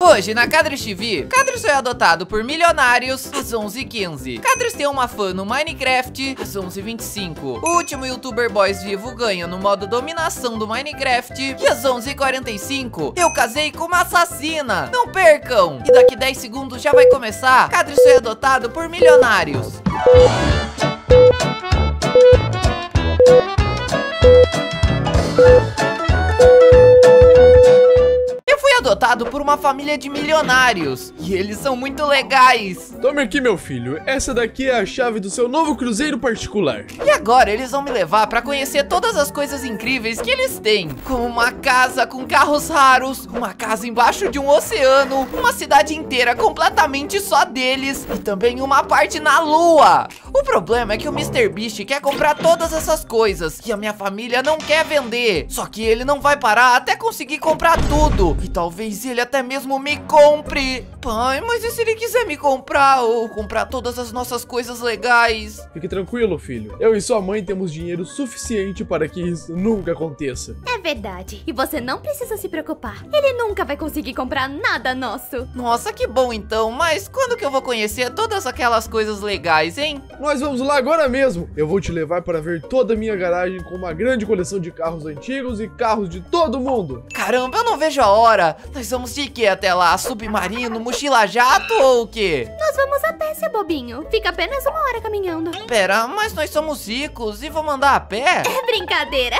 Hoje, na Cadris TV, Cadris foi adotado por milionários às 11h15. Cadris tem uma fã no Minecraft às 11h25. O último youtuber boys vivo ganha no modo dominação do Minecraft. E às 11h45, eu casei com uma assassina. Não percam! E daqui 10 segundos já vai começar. Cadris foi adotado por milionários. Adotado por uma família de milionários. E eles são muito legais. Tome aqui, meu filho. Essa daqui é a chave do seu novo cruzeiro particular. E agora eles vão me levar pra conhecer todas as coisas incríveis que eles têm. Como uma casa com carros raros, uma casa embaixo de um oceano, uma cidade inteira completamente só deles e também uma parte na lua. O problema é que o MrBeast quer comprar todas essas coisas e a minha família não quer vender. Só que ele não vai parar até conseguir comprar tudo. E talvez ele até mesmo me compre. Pai, mas e se ele quiser me comprar ou comprar todas as nossas coisas legais? Fique tranquilo, filho. Eu e sua mãe temos dinheiro suficiente para que isso nunca aconteça. É verdade. E você não precisa se preocupar. Ele nunca vai conseguir comprar nada nosso. Nossa, que bom então. Mas quando que eu vou conhecer todas aquelas coisas legais, hein? Nós vamos lá agora mesmo. Eu vou te levar para ver toda a minha garagem com uma grande coleção de carros antigos e carros de todo mundo. Caramba, eu não vejo a hora. Nós vamos de quê até lá? Submarino, mochila jato ou o quê? Nós vamos a pé, seu bobinho. Fica apenas 1 hora caminhando. Pera, mas nós somos ricos e vamos andar a pé? É brincadeira.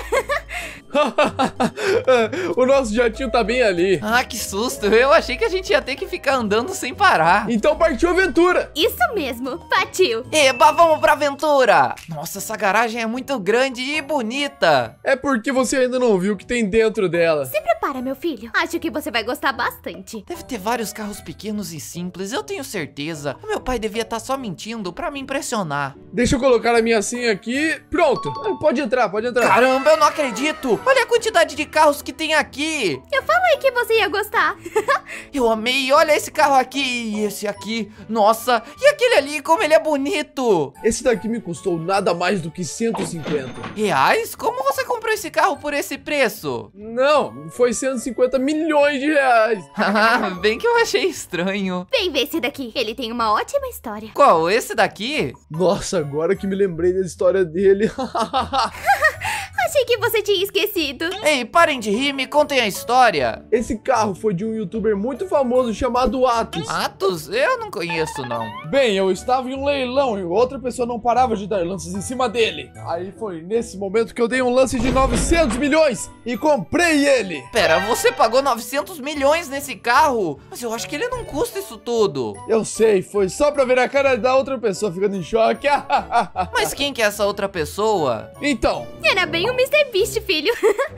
O nosso jatinho tá bem ali. Ah, que susto. Eu achei que a gente ia ter que ficar andando sem parar. Então partiu a aventura. Isso mesmo, partiu. Eba, vamos pra aventura. Nossa, essa garagem é muito grande e bonita. É porque você ainda não viu o que tem dentro dela. Se prepara, meu filho. Acho que você vai gostar bastante. Deve ter vários carros pequenos e simples, eu tenho certeza. O meu pai devia estar só mentindo pra me impressionar. Deixa eu colocar a minha senha aqui. Pronto. Pode entrar, pode entrar. Caramba, eu não acredito. Olha a quantidade de carros que tem aqui. Eu falei que você ia gostar. Eu amei. Olha esse carro aqui e esse aqui. Nossa, e aquele ali, como ele é bonito. Esse daqui me custou nada mais do que 150 reais? Como você comprou esse carro por esse preço? Não, foi 150 milhões de reais. Bem que eu achei estranho. Vem ver esse daqui. Ele tem uma ótima história. Qual? Esse daqui? Nossa, agora que me lembrei da história dele. Achei que você tinha esquecido. Ei, parem de rir, me contem a história. Esse carro foi de um youtuber muito famoso chamado Atos. Atos? Eu não conheço, não. Bem, eu estava em um leilão e outra pessoa não parava de dar lances em cima dele. Aí foi nesse momento que eu dei um lance de 900 milhões e comprei ele. Pera, você pagou 900 milhões nesse carro? Mas eu acho que ele não custa isso tudo. Eu sei, foi só pra ver a cara da outra pessoa ficando em choque. Mas quem que é essa outra pessoa? Então. Era bem o MrBeast, filho.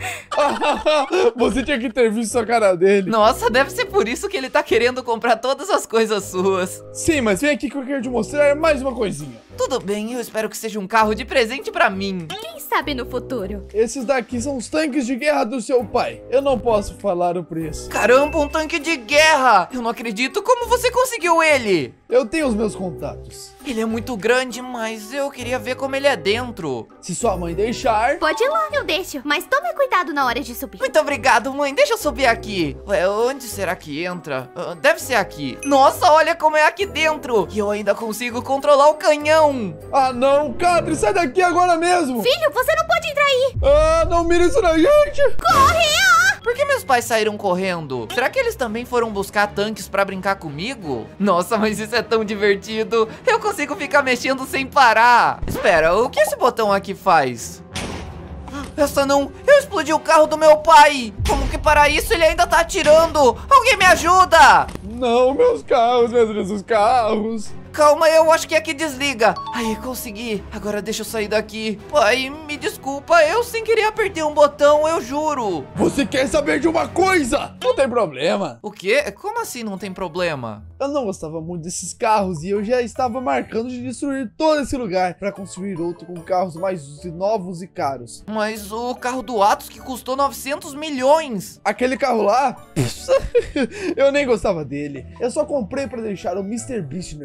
Você tinha que ter visto a cara dele. Nossa, deve ser por isso que ele tá querendo comprar todas as coisas suas. Sim, mas vem aqui que eu quero te mostrar mais uma coisinha. Tudo bem, eu espero que seja um carro de presente pra mim. Quem sabe no futuro. Esses daqui são os tanques de guerra do seu pai. Eu não posso falar o preço. Caramba, um tanque de guerra! Eu não acredito, como você conseguiu ele? Eu tenho os meus contatos. Ele é muito grande, mas eu queria ver como ele é dentro. Se sua mãe deixar... Pode ir lá, eu deixo. Mas tome cuidado na hora de subir. Muito obrigado, mãe. Deixa eu subir aqui. Ué, onde será que entra? Deve ser aqui. Nossa, olha como é aqui dentro. E eu ainda consigo controlar o canhão. Ah, não, Cadris, sai daqui agora mesmo. Filho, você não pode entrar aí. Ah, não mira isso na gente. Corre! Por que meus pais saíram correndo? Será que eles também foram buscar tanques pra brincar comigo? Nossa, mas isso é tão divertido. Eu consigo ficar mexendo sem parar. Espera, o que esse botão aqui faz? Essa não... Eu explodi o carro do meu pai. Como que para isso ele ainda tá atirando? Alguém me ajuda! Não, meus carros, os carros. Calma, eu acho que aqui desliga. Aí, consegui. Agora deixa eu sair daqui. Pai, me desculpa, eu sem querer apertei um botão, eu juro. Você quer saber de uma coisa? Não tem problema. O quê? Como assim não tem problema? Eu não gostava muito desses carros e eu já estava marcando de destruir todo esse lugar para construir outro com carros mais novos e caros. Mas o carro do Atos que custou 900 milhões. Aquele carro lá? Eu nem gostava dele. Eu só comprei para deixar o MrBeast nervoso.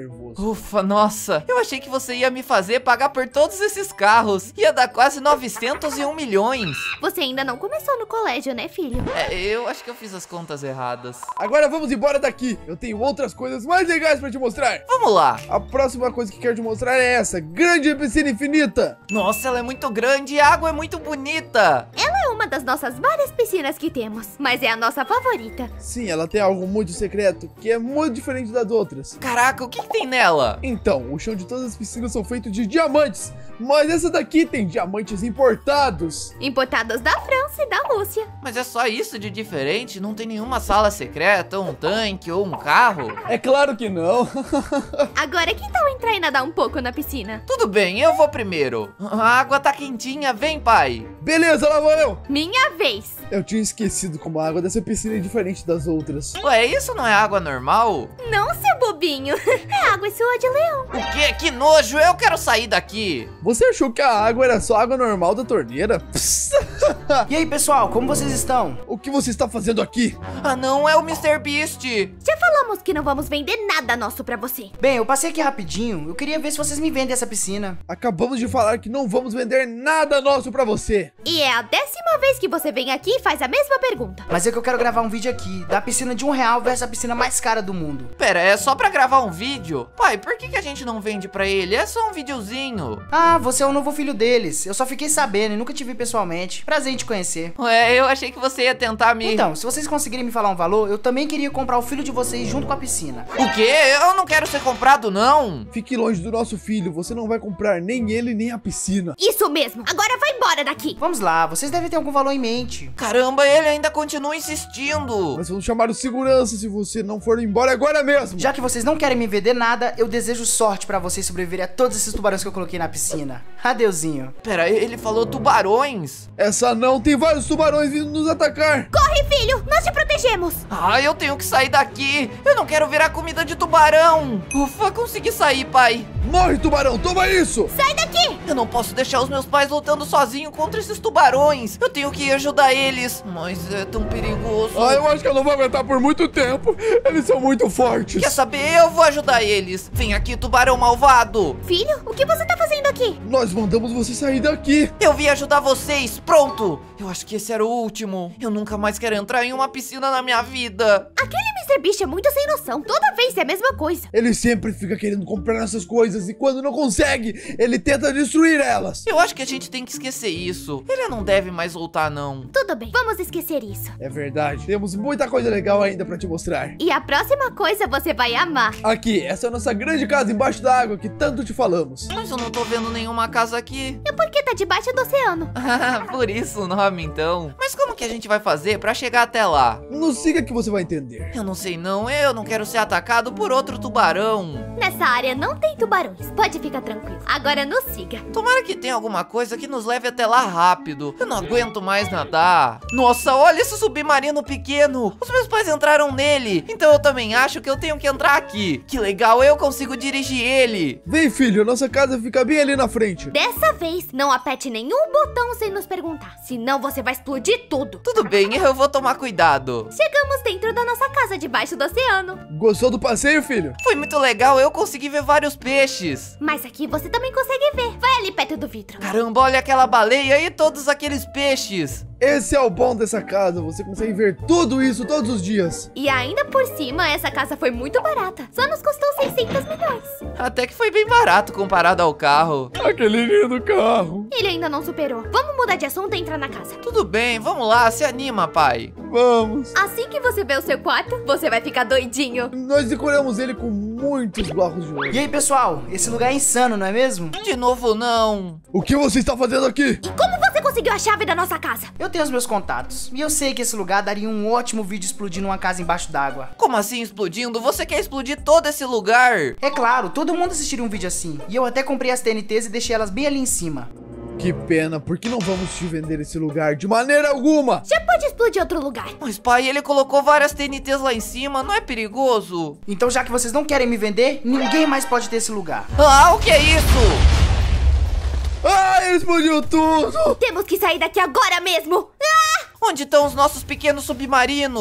Ufa, nossa, eu achei que você ia me fazer pagar por todos esses carros. Ia dar quase 901 milhões. Você ainda não começou no colégio, né, filho? Eu acho que eu fiz as contas erradas. Agora vamos embora daqui. Eu tenho outras coisas mais legais pra te mostrar. Vamos lá. A próxima coisa que quero te mostrar é essa grande piscina infinita. Nossa, ela é muito grande e a água é muito bonita. Ela é uma das nossas várias piscinas que temos, mas é a nossa favorita. Sim, ela tem algo muito secreto, que é muito diferente das outras. Caraca, o que tem nela? Então, o chão de todas as piscinas são feitos de diamantes, mas essa daqui tem diamantes importados. Importados da França e da Rússia. Mas é só isso de diferente? Não tem nenhuma sala secreta, um tanque ou um carro? É claro que não. Agora que tal entrar e nadar um pouco na piscina? Tudo bem, eu vou primeiro. A água tá quentinha, vem, pai. Beleza, lá vou eu. Minha vez. Eu tinha esquecido como a água dessa piscina é diferente das outras. Ué, isso não é água normal? Não, seu bobinho. É água e sua de leão. O quê? Que nojo, eu quero sair daqui. Você achou que a água era só água normal da torneira? E aí, pessoal, como vocês estão? O que você está fazendo aqui? Ah não, é o Mr. Beast. Já falamos que não vamos vender nada nosso pra você. Bem, eu passei aqui rapidinho. Eu queria ver se vocês me vendem essa piscina. Acabamos de falar que não vamos vender nada nosso pra você. E é a 10ª vez que você vem aqui e faz a mesma pergunta. Mas é que eu quero gravar um vídeo aqui da piscina de R$1 versus a piscina mais cara do mundo. Pera, é só pra gravar um vídeo? Pai, por que a gente não vende pra ele? É só um videozinho. Ah, você é o novo filho deles. Eu só fiquei sabendo e nunca te vi pessoalmente. Prazer em te conhecer. Ué, eu achei que você ia tentar me... Então, se vocês conseguirem me falar um valor, eu também queria comprar o filho de vocês junto com a piscina. O quê? Eu não quero ser comprado, não. Fique longe do nosso filho, você não vai comprar nem ele nem a piscina. Isso mesmo. Agora vai embora daqui. Vamos lá, vocês devem ter algum valor em mente. Caramba, ele ainda continua insistindo. Nós vamos chamar o segurança se você não for embora agora mesmo. Já que vocês não querem me vender nada, eu desejo sorte pra vocês sobreviverem a todos esses tubarões que eu coloquei na piscina. Adeuzinho. Pera, ele falou tubarões? Essa não, tem vários tubarões vindo nos atacar. Corre, filho. Nós te protegemos. Ah, eu tenho que sair daqui. Eu não quero virar comida de tubarão. Ufa, consegui sair, pai. Morre, tubarão, toma isso. Sai daqui. Eu não posso deixar os meus pais lutando sozinho contra esses tubarões. Eu tenho que ir ajudar eles. Mas é tão perigoso. Ah, eu acho que eu não vou aguentar por muito tempo. Eles são muito fortes. Quer saber? Eu vou ajudar eles. Vem aqui, tubarão malvado. Filho, o que você tá fazendo aqui? Nós mandamos você sair daqui. Eu vim ajudar vocês. Pronto. Eu acho que esse era o último. Eu nunca mais quero entrar em uma piscina na minha vida. Aquele Mr. Beast é muito sem noção. Toda vez é a mesma coisa. Ele sempre fica querendo comprar essas coisas e quando não consegue, ele tenta destruir elas. Eu acho que a gente tem que esquecer isso. Ele não deve mais voltar, não. Tudo bem, vamos esquecer isso. É verdade, temos muita coisa legal ainda pra te mostrar. E a próxima coisa você vai amar. Aqui, essa é a nossa grande casa embaixo da água que tanto te falamos. Mas eu não tô vendo nenhuma casa aqui. É porque tá debaixo do oceano. Ah, por isso o nome, então. Mas como que a gente vai fazer pra chegar até lá? Nos siga que você vai entender. Eu não sei não, eu não quero ser atacado por outro tubarão. Nessa área não tem tubarões. Pode ficar tranquilo. Agora nos siga. Tomara que tenha alguma coisa que nos leve até lá rápido. Eu não aguento mais nadar. Nossa, olha esse submarino pequeno. Os meus pais entraram nele. Então eu também acho que eu tenho que entrar aqui. Que legal, eu consigo dirigir ele. Vem, filho, nossa casa fica bem ali na frente. Dessa vez, não aperte nenhum botão sem nos perguntar. Senão você vai explodir tudo. Tudo bem, eu vou tomar cuidado. Chegamos dentro da nossa casa debaixo do oceano. Gostou do passeio, filho? Foi muito legal, eu consegui ver vários peixes. Mas aqui você também consegue ver. Vai ali perto do vidro. Caramba, olha aquela baleia e todos aqueles peixes. Esse é o bom dessa casa, você consegue ver tudo isso todos os dias. E ainda por cima, essa casa foi muito barata. Só nos custou 600 milhões. Até que foi bem barato comparado ao carro. Aquele lindo carro. Ele ainda não superou. Vamos mudar de assunto e entrar na casa. Tudo bem, vamos lá, se anima, pai. Vamos. Assim que você ver o seu quarto, você vai ficar doidinho. Nós decoramos ele com muitos blocos de ouro. E aí, pessoal? Esse lugar é insano, não é mesmo? De novo, não. O que você está fazendo aqui? E como você conseguiu a chave da nossa casa? Eu tenho os meus contatos. E eu sei que esse lugar daria um ótimo vídeo explodindo uma casa embaixo d'água. Como assim explodindo? Você quer explodir todo esse lugar? É claro, todo mundo assistiria um vídeo assim. E eu até comprei as TNTs e deixei elas bem ali em cima. Que pena, porque não vamos te vender esse lugar de maneira alguma. Já pode explodir outro lugar. Mas pai, ele colocou várias TNTs lá em cima, não é perigoso? Então, já que vocês não querem me vender, ninguém mais pode ter esse lugar. Ah, o que é isso? Ah, ele explodiu tudo. Temos que sair daqui agora mesmo. Ah! Onde estão os nossos pequenos submarinos?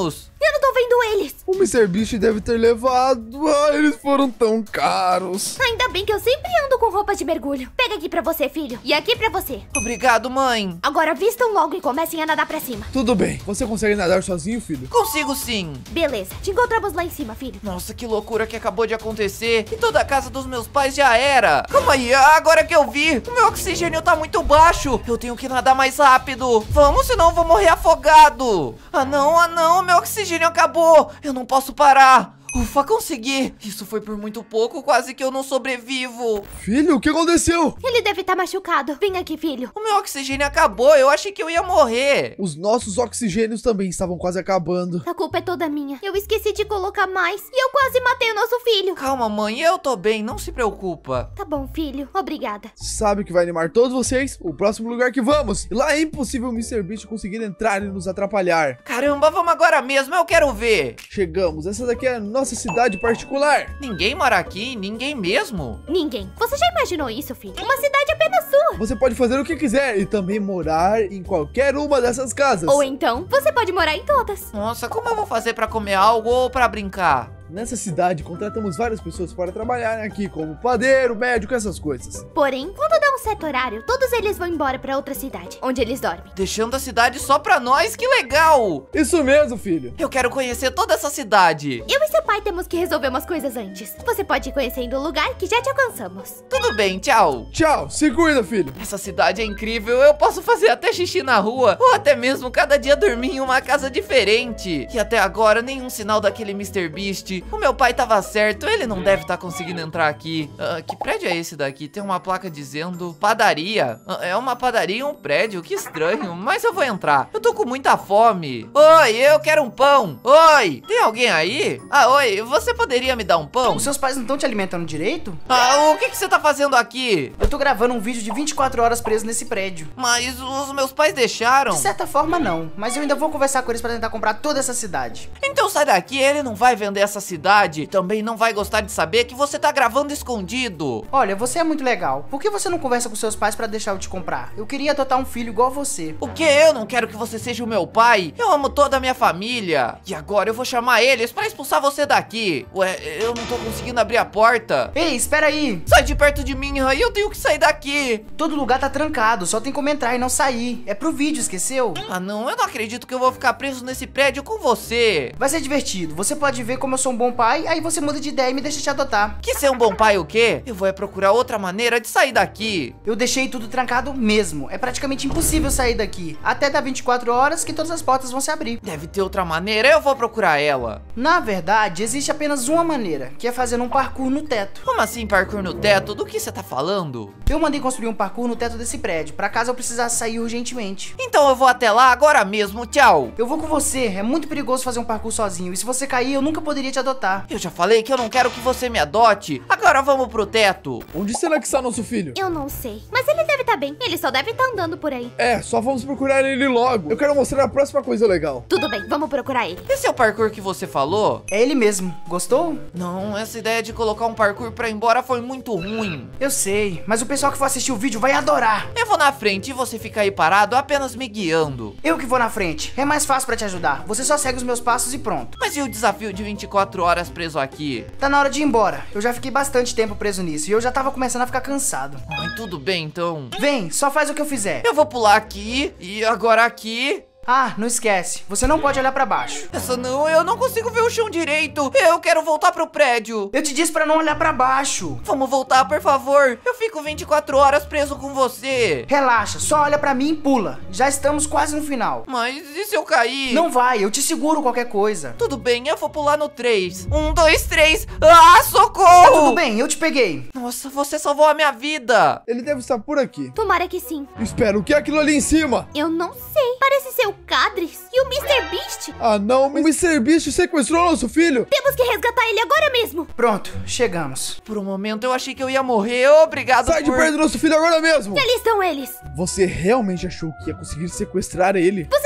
Eu não tô vendo eles. O MrBeast deve ter levado. Ah, eles foram tão caros. Ainda bem que eu sempre ando com roupa de mergulho. Pega aqui pra você, filho. E aqui pra você. Obrigado, mãe. Agora vistam logo e comecem a nadar pra cima. Tudo bem. Você consegue nadar sozinho, filho? Consigo sim. Beleza, te encontramos lá em cima, filho. Nossa, que loucura que acabou de acontecer. E toda a casa dos meus pais já era. Calma aí, agora que eu vi. O meu oxigênio tá muito baixo. Eu tenho que nadar mais rápido. Vamos, senão eu vou morrer afogado. Ah não, meu oxigênio acabou. Eu não posso parar. Ufa, consegui. Isso foi por muito pouco, quase que eu não sobrevivo. Filho, o que aconteceu? Ele deve estar machucado. Vem aqui, filho. O meu oxigênio acabou, eu achei que eu ia morrer. Os nossos oxigênios também estavam quase acabando. A culpa é toda minha. Eu esqueci de colocar mais e eu quase matei o nosso filho. Calma, mãe, eu tô bem, não se preocupa. Tá bom, filho. Obrigada. Sabe o que vai animar todos vocês? O próximo lugar que vamos. E lá é impossível o MrBeast conseguir entrar e nos atrapalhar. Caramba, vamos agora mesmo, eu quero ver. Chegamos, essa daqui é a nossa cidade particular. Ninguém mora aqui, ninguém mesmo. Ninguém. Você já imaginou isso, filho? Uma cidade apenas sua. Você pode fazer o que quiser e também morar em qualquer uma dessas casas. Ou então, você pode morar em todas. Nossa, como eu vou fazer pra comer algo ou pra brincar? Nessa cidade, contratamos várias pessoas para trabalharem aqui, como padeiro, médico, essas coisas. Porém, quando dá um certo horário, todos eles vão embora pra outra cidade, onde eles dormem. Deixando a cidade só pra nós, que legal! Isso mesmo, filho. Eu quero conhecer toda essa cidade. Eu e seu pai temos que resolver umas coisas antes. Você pode ir conhecendo o lugar que já te alcançamos. Tudo bem, tchau. Tchau, se cuida, filho. Essa cidade é incrível, eu posso fazer até xixi na rua, ou até mesmo cada dia dormir em uma casa diferente. E até agora, nenhum sinal daquele MrBeast. O meu pai tava certo, ele não deve estar conseguindo entrar aqui. Que prédio é esse daqui? Tem uma placa dizendo padaria. É uma padaria e um prédio, que estranho, mas eu vou entrar. Eu tô com muita fome. Oi, eu quero um pão. Oi, tem alguém aí? Ah, oi, você poderia me dar um pão? Os seus pais não estão te alimentando direito? Ah, o que você tá fazendo aqui? Eu tô gravando um vídeo de 24 horas preso nesse prédio. Mas os meus pais deixaram. De certa forma, não. Mas eu ainda vou conversar com eles pra tentar comprar toda essa cidade. Então sai daqui, ele não vai vender essa cidade. Também não vai gostar de saber que você tá gravando escondido. Olha, você é muito legal. Por que você não conversa com seus pais pra deixar eu te comprar? Eu queria adotar um filho igual você. O que? Eu não quero que você seja o meu pai. Eu amo toda a minha família. E agora eu vou chamar eles pra expulsar você daqui. Ué, eu não tô conseguindo abrir a porta. Ei, espera aí. Sai de perto de mim, Rai. Eu tenho que sair daqui. Todo lugar tá trancado, só tem como entrar e não sair. É pro vídeo, esqueceu? Ah não, eu não acredito que eu vou ficar preso nesse prédio com você. Vai ser divertido. Você pode ver como eu sou um bom pai, aí você muda de ideia e me deixa te adotar. Que ser um bom pai o quê? Eu vou procurar outra maneira de sair daqui. Eu deixei tudo trancado mesmo. É praticamente impossível sair daqui. Até dar 24 horas que todas as portas vão se abrir. Deve ter outra maneira, eu vou procurar ela. Na verdade, existe apenas uma maneira, que é fazendo um parkour no teto. Como assim parkour no teto? Do que você tá falando? Eu mandei construir um parkour no teto desse prédio, pra caso eu precisasse sair urgentemente. Então eu vou até lá agora mesmo, tchau. Eu vou com você, é muito perigoso fazer um parkour sozinho. E se você cair, eu nunca poderia te adotar. Eu já falei que eu não quero que você me adote. Agora vamos pro teto. Onde será que está nosso filho? Eu não sei, mas ele deve estar bem. Ele só deve estar andando por aí. É, só vamos procurar ele logo. Eu quero mostrar a próxima coisa legal. Tudo bem, vamos procurar ele. Esse é o parkour que você falou? É ele mesmo. Gostou? Não, essa ideia de colocar um parkour pra ir embora foi muito ruim. Eu sei, mas o pessoal que for assistir o vídeo vai adorar. Eu vou na frente e você fica aí parado apenas me guiando. Eu que vou na frente. É mais fácil pra te ajudar. Você só segue os meus passos e pronto. Mas e o desafio de 24 horas preso aqui? Tá na hora de ir embora. Eu já fiquei bastante tempo preso nisso e eu já tava começando a ficar cansado. Ai, tudo bem então. Vem, só faz o que eu fizer. Eu vou pular aqui e agora aqui. Ah, não esquece. Você não pode olhar pra baixo. Essa não, eu não consigo ver o chão direito. Eu quero voltar pro prédio. Eu te disse pra não olhar pra baixo. Vamos voltar, por favor. Eu fico 24 horas preso com você. Relaxa, só olha pra mim e pula. Já estamos quase no final. Mas e se eu cair? Não vai, eu te seguro qualquer coisa. Tudo bem, eu vou pular no 3. 1, 2, 3. Ah, socorro! Tudo bem, eu te peguei. Nossa, você salvou a minha vida. Ele deve estar por aqui. Tomara que sim. Espera, o que é aquilo ali em cima? Eu não sei. Parece ser o Cadris e o MrBeast. Ah não, o MrBeast sequestrou nosso filho. Temos que resgatar ele agora mesmo. Pronto, chegamos. Por um momento eu achei que eu ia morrer. Obrigado Sai de perto do nosso filho agora mesmo. Ali estão eles. Você realmente achou que ia conseguir sequestrar ele? Você também, meu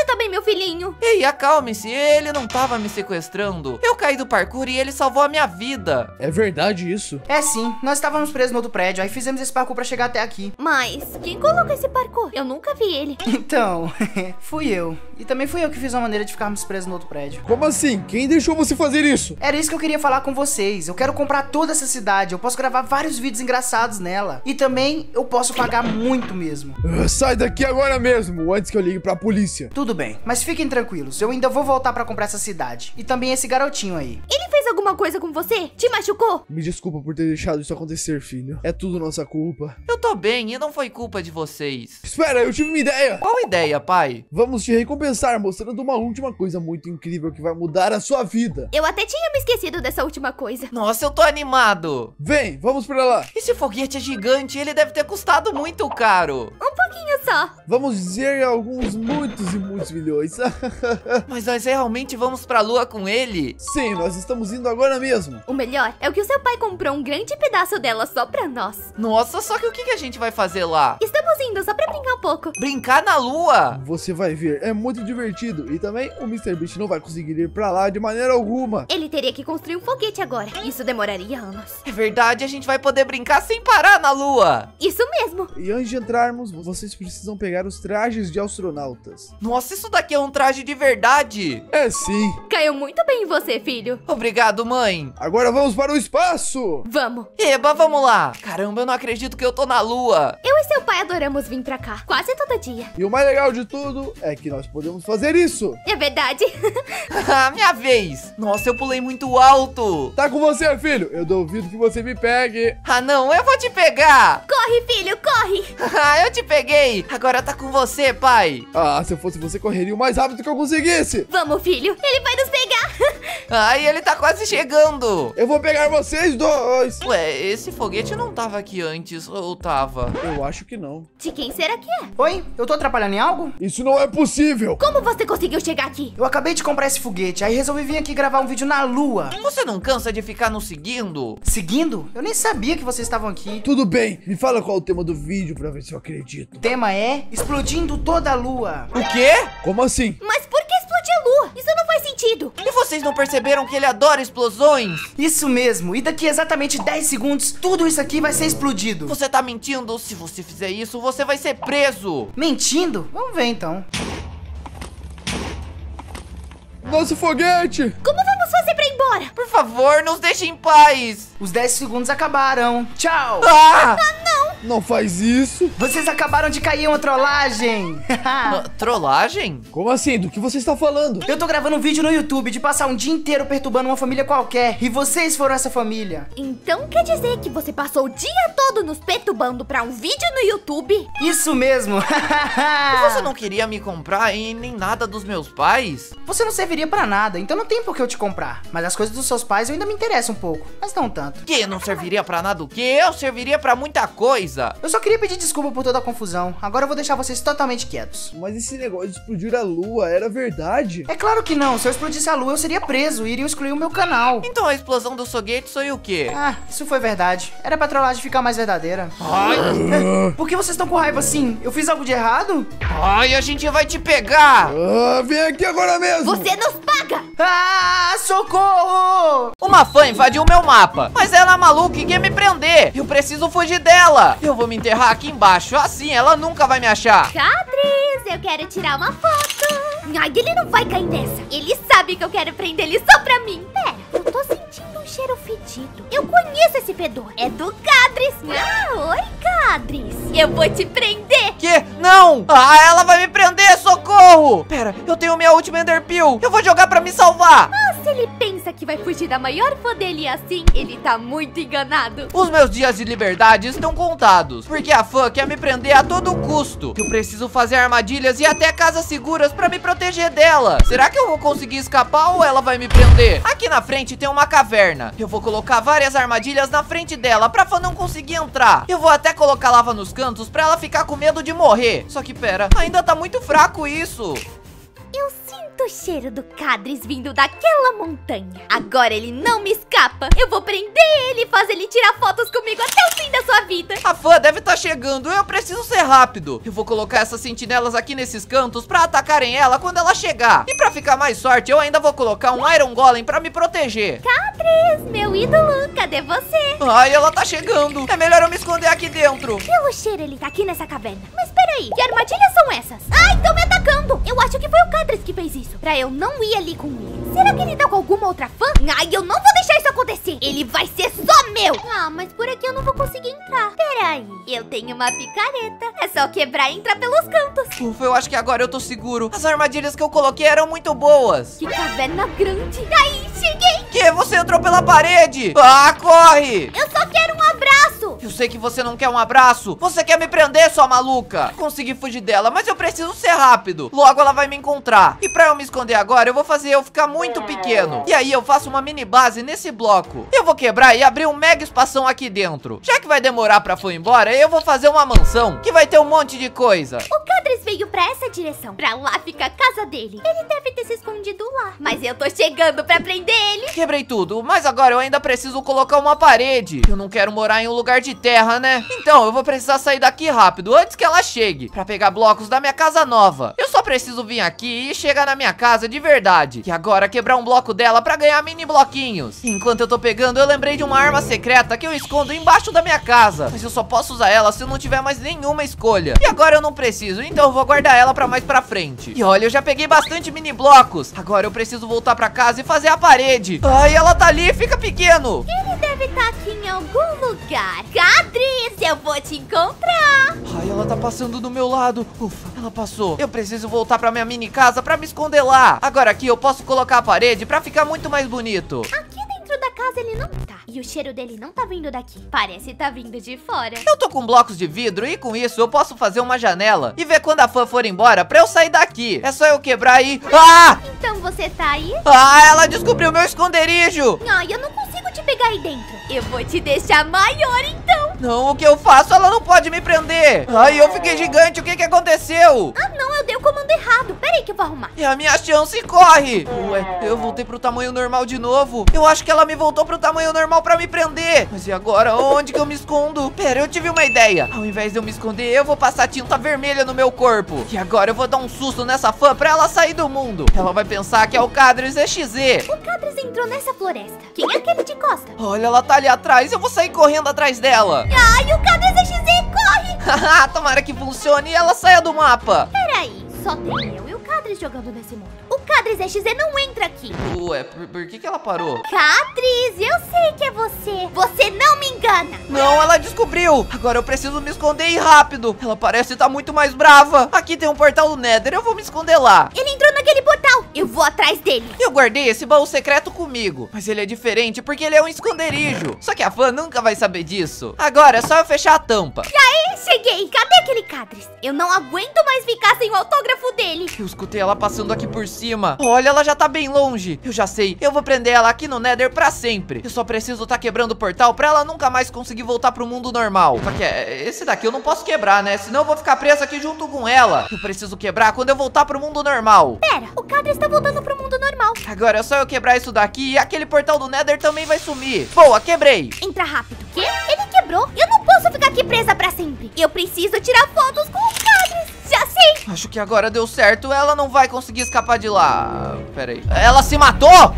filhinho. Ei, acalme-se, ele não tava me sequestrando. Eu caí do parkour e ele salvou a minha vida. É verdade isso? É sim, nós estávamos presos no outro prédio, aí fizemos esse parkour pra chegar até aqui. Mas quem colocou esse parkour? Eu nunca vi ele. Então, fui eu. E também fui eu que fiz uma maneira de ficarmos presos no outro prédio. Como assim? Quem deixou você fazer isso? Era isso que eu queria falar com vocês. Eu quero comprar toda essa cidade. Eu posso gravar vários vídeos engraçados nela. E também eu posso pagar muito mesmo. Sai daqui agora mesmo, antes que eu ligue pra polícia. Tudo bem, mas fiquem tranquilos. Eu ainda vou voltar pra comprar essa cidade. E também esse garotinho aí. Ele fez alguma coisa com você? Te machucou? Me desculpa por ter deixado isso acontecer, filho. É tudo nossa culpa. Eu tô bem e não foi culpa de vocês. Espera, eu tive uma ideia. Qual ideia, pai? Vamos te recompensar mostrando uma última coisa muito incrível que vai mudar a sua vida. Eu até tinha me esquecido dessa última coisa. Nossa, eu tô animado. Vem, vamos pra lá. Esse foguete é gigante, ele deve ter custado muito caro. Um pouquinho só. Vamos dizer alguns muitos e muitos milhões. Mas nós realmente vamos pra lua com ele? Sim, nós estamos indo agora mesmo. O melhor é o que o seu pai comprou um grande pedaço dela só pra nós. Nossa, só que o que a gente vai fazer lá? Estamos indo só pra brincar um pouco. Brincar na lua? Você vai ver, é muito divertido. E também o MrBeast não vai conseguir ir pra lá de maneira alguma. Ele teria que construir um foguete agora. Isso demoraria anos. É verdade, a gente vai poder brincar sem parar na lua. Isso mesmo. E antes de entrarmos, vocês precisam pegar os trajes de astronautas. Nossa, isso daqui é um traje de verdade. É sim. Caiu muito bem em você, filho. Obrigado, mãe. Agora vamos para o espaço. Vamos. Eba, vamos lá. Caramba, eu não acredito que eu tô na lua. Eu e seu pai adoramos vir pra cá. Quase todo dia. E o mais legal de tudo é que nós podemos fazer isso. É verdade. Minha vez. Nossa, eu pulei muito alto. Tá com você, filho. Eu duvido que você me pegue. Ah, não, eu vou te pegar. Corre, filho, corre. Eu te peguei. Agora tá com você, pai. Ah, se eu fosse você, correria o mais rápido que eu conseguisse. Vamos, filho. Ele vai nos pegar. Ai, ele tá quase chegando. Eu vou pegar vocês dois. Ué, esse foguete não tava aqui antes, ou tava? Eu acho que não. De quem será que é? Oi, eu tô atrapalhando em algo? Isso não é possível. Como você conseguiu chegar aqui? Eu acabei de comprar esse foguete, aí resolvi vir aqui gravar um vídeo na lua. Você não cansa de ficar nos seguindo? Seguindo? Eu nem sabia que vocês estavam aqui. Tudo bem, me fala qual é o tema do vídeo pra ver se eu acredito. O tema é explodindo toda a lua. O quê? Como assim? Mas por que explodir a lua? Isso não faz sentido. E vocês não perceberam que ele adora explosões? Isso mesmo, e daqui a exatamente 10 segundos, tudo isso aqui vai ser explodido. Você tá mentindo? Se você fizer isso, você vai ser preso. Mentindo? Vamos ver então. Nosso foguete! Como vamos fazer pra ir embora? Por favor, nos deixe em paz. Os 10 segundos acabaram. Tchau! Ah! Não faz isso! Vocês acabaram de cair em uma trollagem. Trollagem? Como assim? Do que você está falando? Eu tô gravando um vídeo no YouTube de passar um dia inteiro perturbando uma família qualquer. E vocês foram essa família. Então quer dizer que você passou o dia todo nos perturbando pra um vídeo no YouTube? Isso mesmo. Você não queria me comprar e nem nada dos meus pais? Você não serviria pra nada, então não tem por que eu te comprar. Mas as coisas dos seus pais eu ainda me interessam um pouco, mas não tanto. Que não serviria pra nada o quê? Eu serviria pra muita coisa. Eu só queria pedir desculpa por toda a confusão. Agora eu vou deixar vocês totalmente quietos. Mas esse negócio de explodir a lua era verdade? É claro que não. Se eu explodisse a lua, eu seria preso e iriam excluir o meu canal. Então a explosão do foguete foi o quê? Ah, isso foi verdade. Era pra trollagem ficar mais verdadeira. Ai, Por que vocês estão com raiva assim? Eu fiz algo de errado? ai, a gente vai te pegar. Ah, vem aqui agora mesmo! Você nos paga! Ah, socorro! Uma fã invadiu meu mapa, mas ela é maluca e quer me prender. Eu preciso fugir dela. Eu vou me enterrar aqui embaixo, assim ela nunca vai me achar. Cadris, eu quero tirar uma foto. Ai, ele não vai cair nessa. Ele sabe que eu quero prender ele só pra mim. Pera, eu tô sentindo um cheiro fedido. Eu conheço esse fedor. É do Cadris. Ah, oi, Cadris. Eu vou te prender. Que? Não! Ah, ela vai me prender, socorro! Pera, eu tenho minha última Ender Pill. Eu vou jogar pra me salvar. Mas se ele pensa que vai fugir da maior fã dele assim, ele tá muito enganado. Os meus dias de liberdade estão contados, porque a fã quer me prender a todo custo. Eu preciso fazer armadilhas e até casas seguras pra me proteger dela. Será que eu vou conseguir escapar ou ela vai me prender? Aqui na frente tem uma caverna. Eu vou colocar várias armadilhas na frente dela pra fã não conseguir entrar. Eu vou até colocar lava nos cantos pra ela ficar com medo de morrer. Só que pera, ainda tá muito fraco isso. Eu sinto Sinto o cheiro do Cadris vindo daquela montanha. Agora ele não me escapa. Eu vou prender ele e fazer ele tirar fotos comigo até o fim da sua vida. A fã deve estar chegando, eu preciso ser rápido. Eu vou colocar essas sentinelas aqui nesses cantos pra atacarem ela quando ela chegar. E pra ficar mais sorte, eu ainda vou colocar um Iron Golem pra me proteger. Cadris, meu ídolo, cadê você? Ai, ela tá chegando. É melhor eu me esconder aqui dentro. Pelo cheiro ele tá aqui nessa caverna. Mas peraí, que armadilhas são essas? Ai, estão me atacando. Eu acho que foi o Cadris que fez isso, pra eu não ir ali com ele. Será que ele tá com alguma outra fã? Ai, eu não vou deixar isso acontecer. Ele vai ser só meu. Ah, mas por aqui eu não vou conseguir entrar. Peraí, eu tenho uma picareta. É só quebrar e entrar pelos cantos. Ufa, eu acho que agora eu tô seguro. As armadilhas que eu coloquei eram muito boas. Que caverna grande. Aí, cheguei. Que? Você entrou pela parede? Ah, corre! Eu só quero um abraço. Eu sei que você não quer um abraço. Você quer me prender, sua maluca? Consegui fugir dela, mas eu preciso ser rápido. Logo ela vai me encontrar. E pra eu me esconder agora, eu vou fazer eu ficar muito pequeno. E aí eu faço uma mini base nesse bloco. Eu vou quebrar e abrir um mega espação aqui dentro. Já que vai demorar pra fã ir embora, eu vou fazer uma mansão que vai ter um monte de coisa. O Cadris veio pra essa direção. Pra lá fica a casa dele. Ele deve ter se escondido lá. Mas eu tô chegando pra prender ele. Quebrei tudo, mas agora eu ainda preciso colocar uma parede. Eu não quero morar em um lugar de terra, né? Então eu vou precisar sair daqui rápido, antes que ela chegue, pra pegar blocos da minha casa nova. Eu só preciso vir aqui e chegar na minha casa de verdade. E agora quebrar um bloco dela pra ganhar mini bloquinhos. Enquanto eu tô pegando, eu lembrei de uma arma secreta que eu escondo embaixo da minha casa. Mas eu só posso usar ela se eu não tiver mais nenhuma escolha. E agora eu não preciso, então eu vou guardar ela pra mais pra frente. E olha, eu já peguei bastante mini blocos. Agora eu preciso voltar pra casa e fazer a parede. Ai, ela tá ali, fica pequeno. Ele deve estar aqui em algum lugar. Cadris, eu vou te encontrar. Ai, ela tá passando do meu lado. Ufa, ela passou. Eu preciso voltar pra minha mini casa pra me esconder lá. Agora aqui eu posso colocar a parede pra ficar muito mais bonito. Aqui dentro da casa ele não tá. E o cheiro dele não tá vindo daqui. Parece tá vindo de fora. Eu tô com blocos de vidro e com isso eu posso fazer uma janela e ver quando a fã for embora pra eu sair daqui. É só eu quebrar e... Ah! Então você tá aí? Ah, ela descobriu meu esconderijo. Ai, eu não consigo te pegar aí dentro. Eu vou te deixar maior então. Não, o que eu faço? Ela não pode me prender. Ai, eu fiquei gigante. O que aconteceu? Ah, não, eu dei o comando errado. Peraí que eu vou arrumar. E a minha chance corre. Ué, eu voltei pro tamanho normal de novo. Eu acho que ela me voltou pro tamanho normal pra me prender. Mas e agora? Onde que eu me escondo? Pera, eu tive uma ideia. Ao invés de eu me esconder, eu vou passar tinta vermelha no meu corpo. E agora eu vou dar um susto nessa fã pra ela sair do mundo. Ela vai pensar que é o Cadris EXZ. O Cadris entrou nessa floresta. Quem é aquele de costa? Olha, ela tá ali atrás. Eu vou sair correndo atrás dela. Ai, o Cadris EXZ, corre! Haha, tomara que funcione e ela saia do mapa. Peraí, só tem eu e o Cadris jogando nesse mundo. O Cadris EXZ não entra aqui. Ué, por que ela parou? Cadris, eu sei que é você. Você não me engana. Não, ela descobriu. Agora eu preciso me esconder e rápido. Ela parece estar muito mais brava. Aqui tem um portal do Nether, eu vou me esconder lá. Ele entrou naquele portal. Eu vou atrás dele. Eu guardei esse baú secreto comigo, mas ele é diferente porque ele é um esconderijo. Só que a fã nunca vai saber disso. Agora é só eu fechar a tampa. E aí, cheguei. Cadê aquele Cadris? Eu não aguento mais ficar sem o autógrafo dele. Eu escutei ela passando aqui por cima. Olha, ela já tá bem longe. Eu já sei, eu vou prender ela aqui no Nether pra sempre. Eu só preciso tá quebrando o portal pra ela nunca mais conseguir voltar pro mundo normal. Só que esse daqui eu não posso quebrar, né? Senão eu vou ficar preso aqui junto com ela. Eu preciso quebrar quando eu voltar pro mundo normal. Pera, o Cadris tá voltando pro mundo normal. Agora é só eu quebrar isso daqui e aquele portal do Nether também vai sumir. Boa, quebrei. Entra rápido. Quê? Ele quebrou? Eu não posso ficar aqui presa pra sempre. Eu preciso tirar fotos com o Cadris. Já sei. Acho que agora deu certo. Ela não vai conseguir escapar de lá. Pera aí. Ela se matou?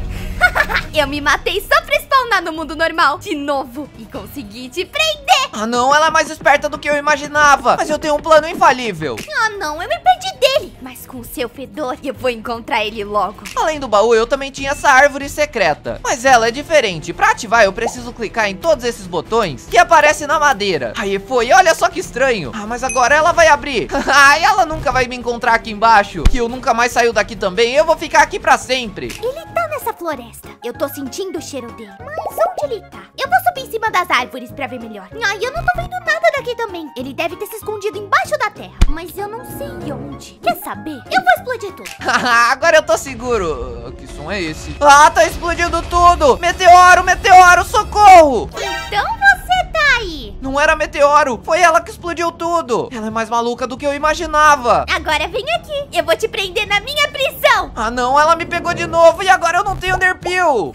Eu me matei só pra spawnar no mundo normal de novo e consegui te prender. Ah não, ela é mais esperta do que eu imaginava. Mas eu tenho um plano infalível. Ah não, eu me perdi dele. Mas com o seu fedor, eu vou encontrar ele logo. Além do baú, eu também tinha essa árvore secreta. Mas ela é diferente. Pra ativar, eu preciso clicar em todos esses botões que aparecem na madeira. Aí foi, olha só que estranho. Ah, mas agora ela vai abrir. Ai, ela nunca vai me encontrar aqui embaixo. Que eu nunca mais saio daqui também. Eu vou ficar aqui pra sempre. Ele tá nessa floresta. Eu tô sentindo o cheiro dele. Mas onde ele tá? Eu vou subir em cima das árvores pra ver melhor. Ai, eu não tô vendo nada daqui também. Ele deve ter se escondido embaixo da terra. Mas eu não sei onde. Quer saber? Eu vou explodir tudo. Agora eu tô seguro. Que som é esse? Ah, tá explodindo tudo. Meteoro, meteoro, socorro. Então você tá aí. Não não era meteoro. Foi ela que explodiu tudo. Ela é mais maluca do que eu imaginava. Agora vem aqui. Eu vou te prender na minha prisão. Ah, não. Ela me pegou de novo e agora eu não tenho Enderpeel.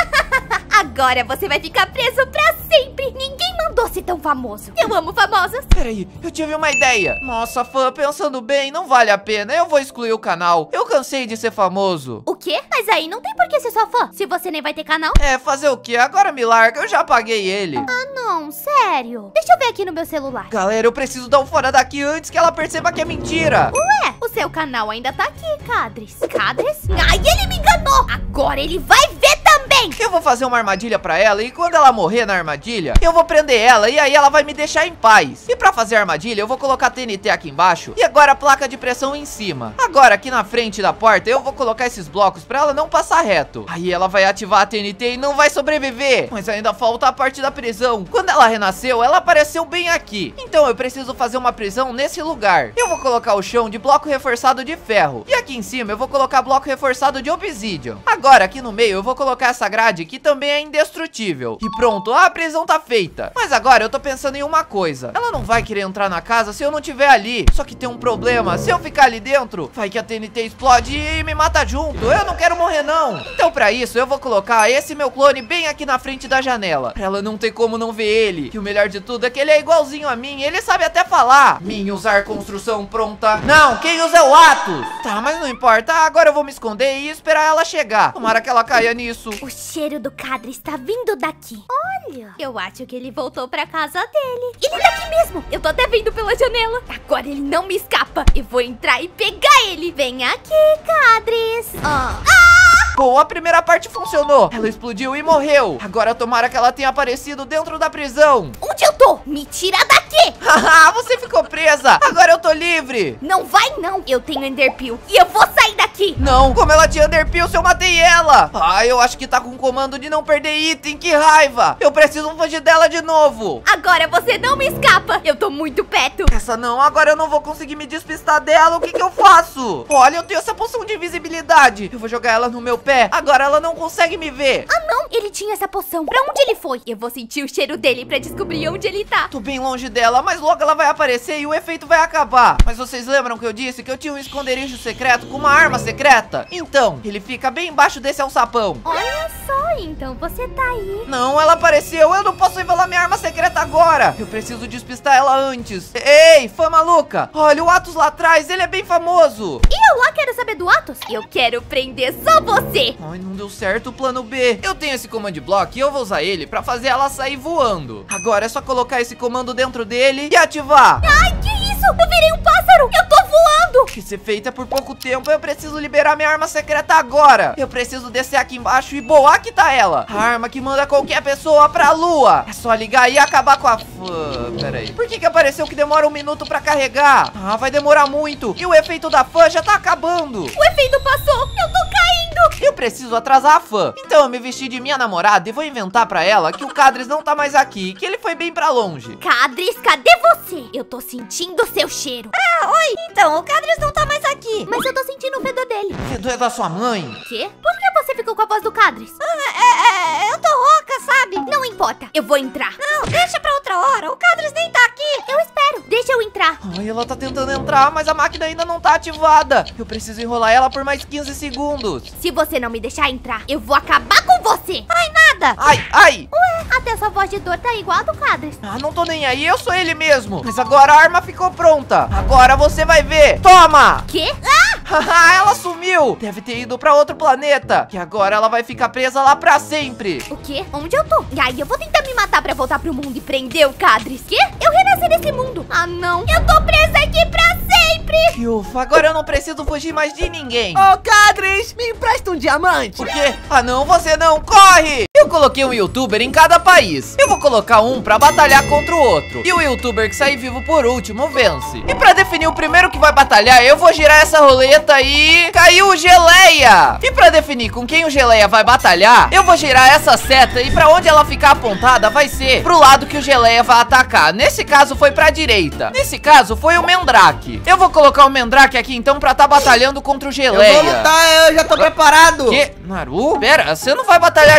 Agora você vai ficar preso pra sempre. Ninguém mandou ser tão famoso. Eu amo famosos. Peraí, eu tive uma ideia. Nossa, fã, pensando bem, não vale a pena. Eu vou excluir o canal. Eu cansei de ser famoso. O quê? Mas aí não tem por que ser sua fã, se você nem vai ter canal. É, fazer o quê? Agora me larga, eu já paguei ele. Ah, não, sério. Deixa eu ver aqui no meu celular. Galera, eu preciso dar um fora daqui antes que ela perceba que é mentira. Ué, o seu canal ainda tá aqui, Cadris. Cadris? Ai, ele me enganou. Agora ele vai ver também. Eu vou fazer uma armadilha pra ela e quando ela morrer na armadilha, eu vou prender ela e aí ela vai me deixar em paz. E pra fazer a armadilha, eu vou colocar TNT aqui embaixo e agora a placa de pressão em cima. Agora, aqui na frente da porta, eu vou colocar esses blocos pra ela não passar reto. Aí ela vai ativar a TNT e não vai sobreviver. Mas ainda falta a parte da prisão. Quando ela renasceu, ela apareceu bem aqui. Então eu preciso fazer uma prisão nesse lugar. Eu vou colocar o chão de bloco reforçado de ferro. E aqui em cima eu vou colocar bloco reforçado de obsidian. Agora, aqui no meio, eu vou colocar essa grade que também é indestrutível. E pronto, a prisão tá feita. Mas agora eu tô pensando em uma coisa. Ela não vai querer entrar na casa se eu não tiver ali. Só que tem um problema. Se eu ficar ali dentro, vai que a TNT explode e me mata junto. Eu não quero morrer não. Então pra isso eu vou colocar esse meu clone bem aqui na frente da janela. Pra ela não ter como não ver ele. E o melhor de tudo é que ele é igualzinho a mim. Ele sabe até falar. Minha usar construção pronta. Não, quem usa é o Atos. Tá, mas não importa. Agora eu vou me esconder e esperar ela chegar. Tomara que ela caia nisso. O cheiro do Cadris está vindo daqui. Olha, eu acho que ele voltou pra casa dele. Ele tá aqui mesmo. Eu tô até vendo pela janela. Agora ele não me escapa. Eu vou entrar e pegar ele. Vem aqui, Cadris. Bom, a primeira parte funcionou. Ela explodiu e morreu. Agora tomara que ela tenha aparecido dentro da prisão. Onde eu tô? Me tira daqui. Haha, você ficou presa. Agora eu tô livre. Não vai não. Eu tenho Enderpeel e eu vou sair daqui. Não, como ela tinha Enderpeel se eu matei ela. Ah, eu acho que tá com um comando de não perder item. Que raiva. Eu preciso fugir dela de novo. Agora você não me escapa. Eu tô muito perto. Essa não, agora eu não vou conseguir me despistar dela. O que que eu faço? Olha, eu tenho essa poção de invisibilidade. Eu vou jogar ela no meu pé. Agora ela não consegue me ver. Ah não, ele tinha essa poção. Pra onde ele foi? Eu vou sentir o cheiro dele pra descobrir onde ele tá. Tô bem longe dela, mas logo ela vai aparecer e o efeito vai acabar. Mas vocês lembram que eu disse que eu tinha um esconderijo secreto com uma arma secreta? Então, ele fica bem embaixo desse alçapão. Olha só, então você tá aí. Não, ela apareceu. Eu não posso revelar minha arma secreta agora. Eu preciso despistar ela antes. Ei, fã maluca. Olha, o Atos lá atrás, ele é bem famoso. E eu lá quero saber do Atos? Eu quero prender só você. Ai, não deu certo o plano B. Eu tenho esse command block e eu vou usar ele pra fazer ela sair voando. Agora é só colocar esse comando dentro dele e ativar. Ai, que isso? Eu virei um pássaro. Eu tô voando. Esse efeito é por pouco tempo. Eu preciso liberar minha arma secreta agora. Eu preciso descer aqui embaixo e boa, aqui tá ela. A arma que manda qualquer pessoa pra lua. É só ligar e acabar com a... Pera aí. Por que apareceu que demora 1 minuto pra carregar? Ah, vai demorar muito. E o efeito da fã já tá acabando. O efeito passou. Eu tô caindo. Eu preciso atrasar a fã. Então eu me vesti de minha namorada e vou inventar pra ela que o Cadris não tá mais aqui, que ele foi bem pra longe. Cadris, cadê você? Eu tô sentindo o seu cheiro. Oi. Então, o Cadris não tá mais aqui. Mas eu tô sentindo o fedor dele. O fedor é da sua mãe? Quê? Por que você ficou com a voz do Cadris? Eu tô rouca, sabe? Não importa, eu vou entrar. Não, deixa pra outra hora. O Cadris nem tá aqui. Eu espero. Deixa eu entrar. Ai, ela tá tentando entrar, mas a máquina ainda não tá ativada. Eu preciso enrolar ela por mais 15 segundos. Se você não me deixar entrar, eu vou acabar com você. Ai, nada. Ai, ai. Ué, até sua voz de dor tá igual a do Cadris. Ah, não tô nem aí, eu sou ele mesmo. Mas agora a arma ficou pronta. Agora você vai ver. Toma! Quê? Haha, ela sumiu. Deve ter ido pra outro planeta. E agora ela vai ficar presa lá pra sempre. O quê? Onde eu tô? E aí, eu vou tentar me matar pra voltar pro mundo e prender o Cadris. Quê? Eu renasci nesse mundo. Ah, não. Eu tô presa aqui pra sempre. Ufa, agora eu não preciso fugir mais de ninguém. Ô, Cadris, me empresta um diamante. O quê? Ah, não, você não. Corre! Eu coloquei um youtuber em cada país. Eu vou colocar um pra batalhar contra o outro. E o youtuber que sair vivo por último vence. E pra definir o primeiro que vai batalhar, eu vou girar essa roleta e... Caiu o Geleia! E pra definir com quem o Geleia vai batalhar, eu vou girar essa seta e pra onde ela ficar apontada vai ser pro lado que o Geleia vai atacar. Nesse caso foi pra direita. Nesse caso foi o Mendrake. Eu vou colocar o Mendrake aqui então pra tá batalhando contra o Geleia. Eu vou lutar, eu já tô preparado. Que? Naru? Pera, você não vai batalhar já não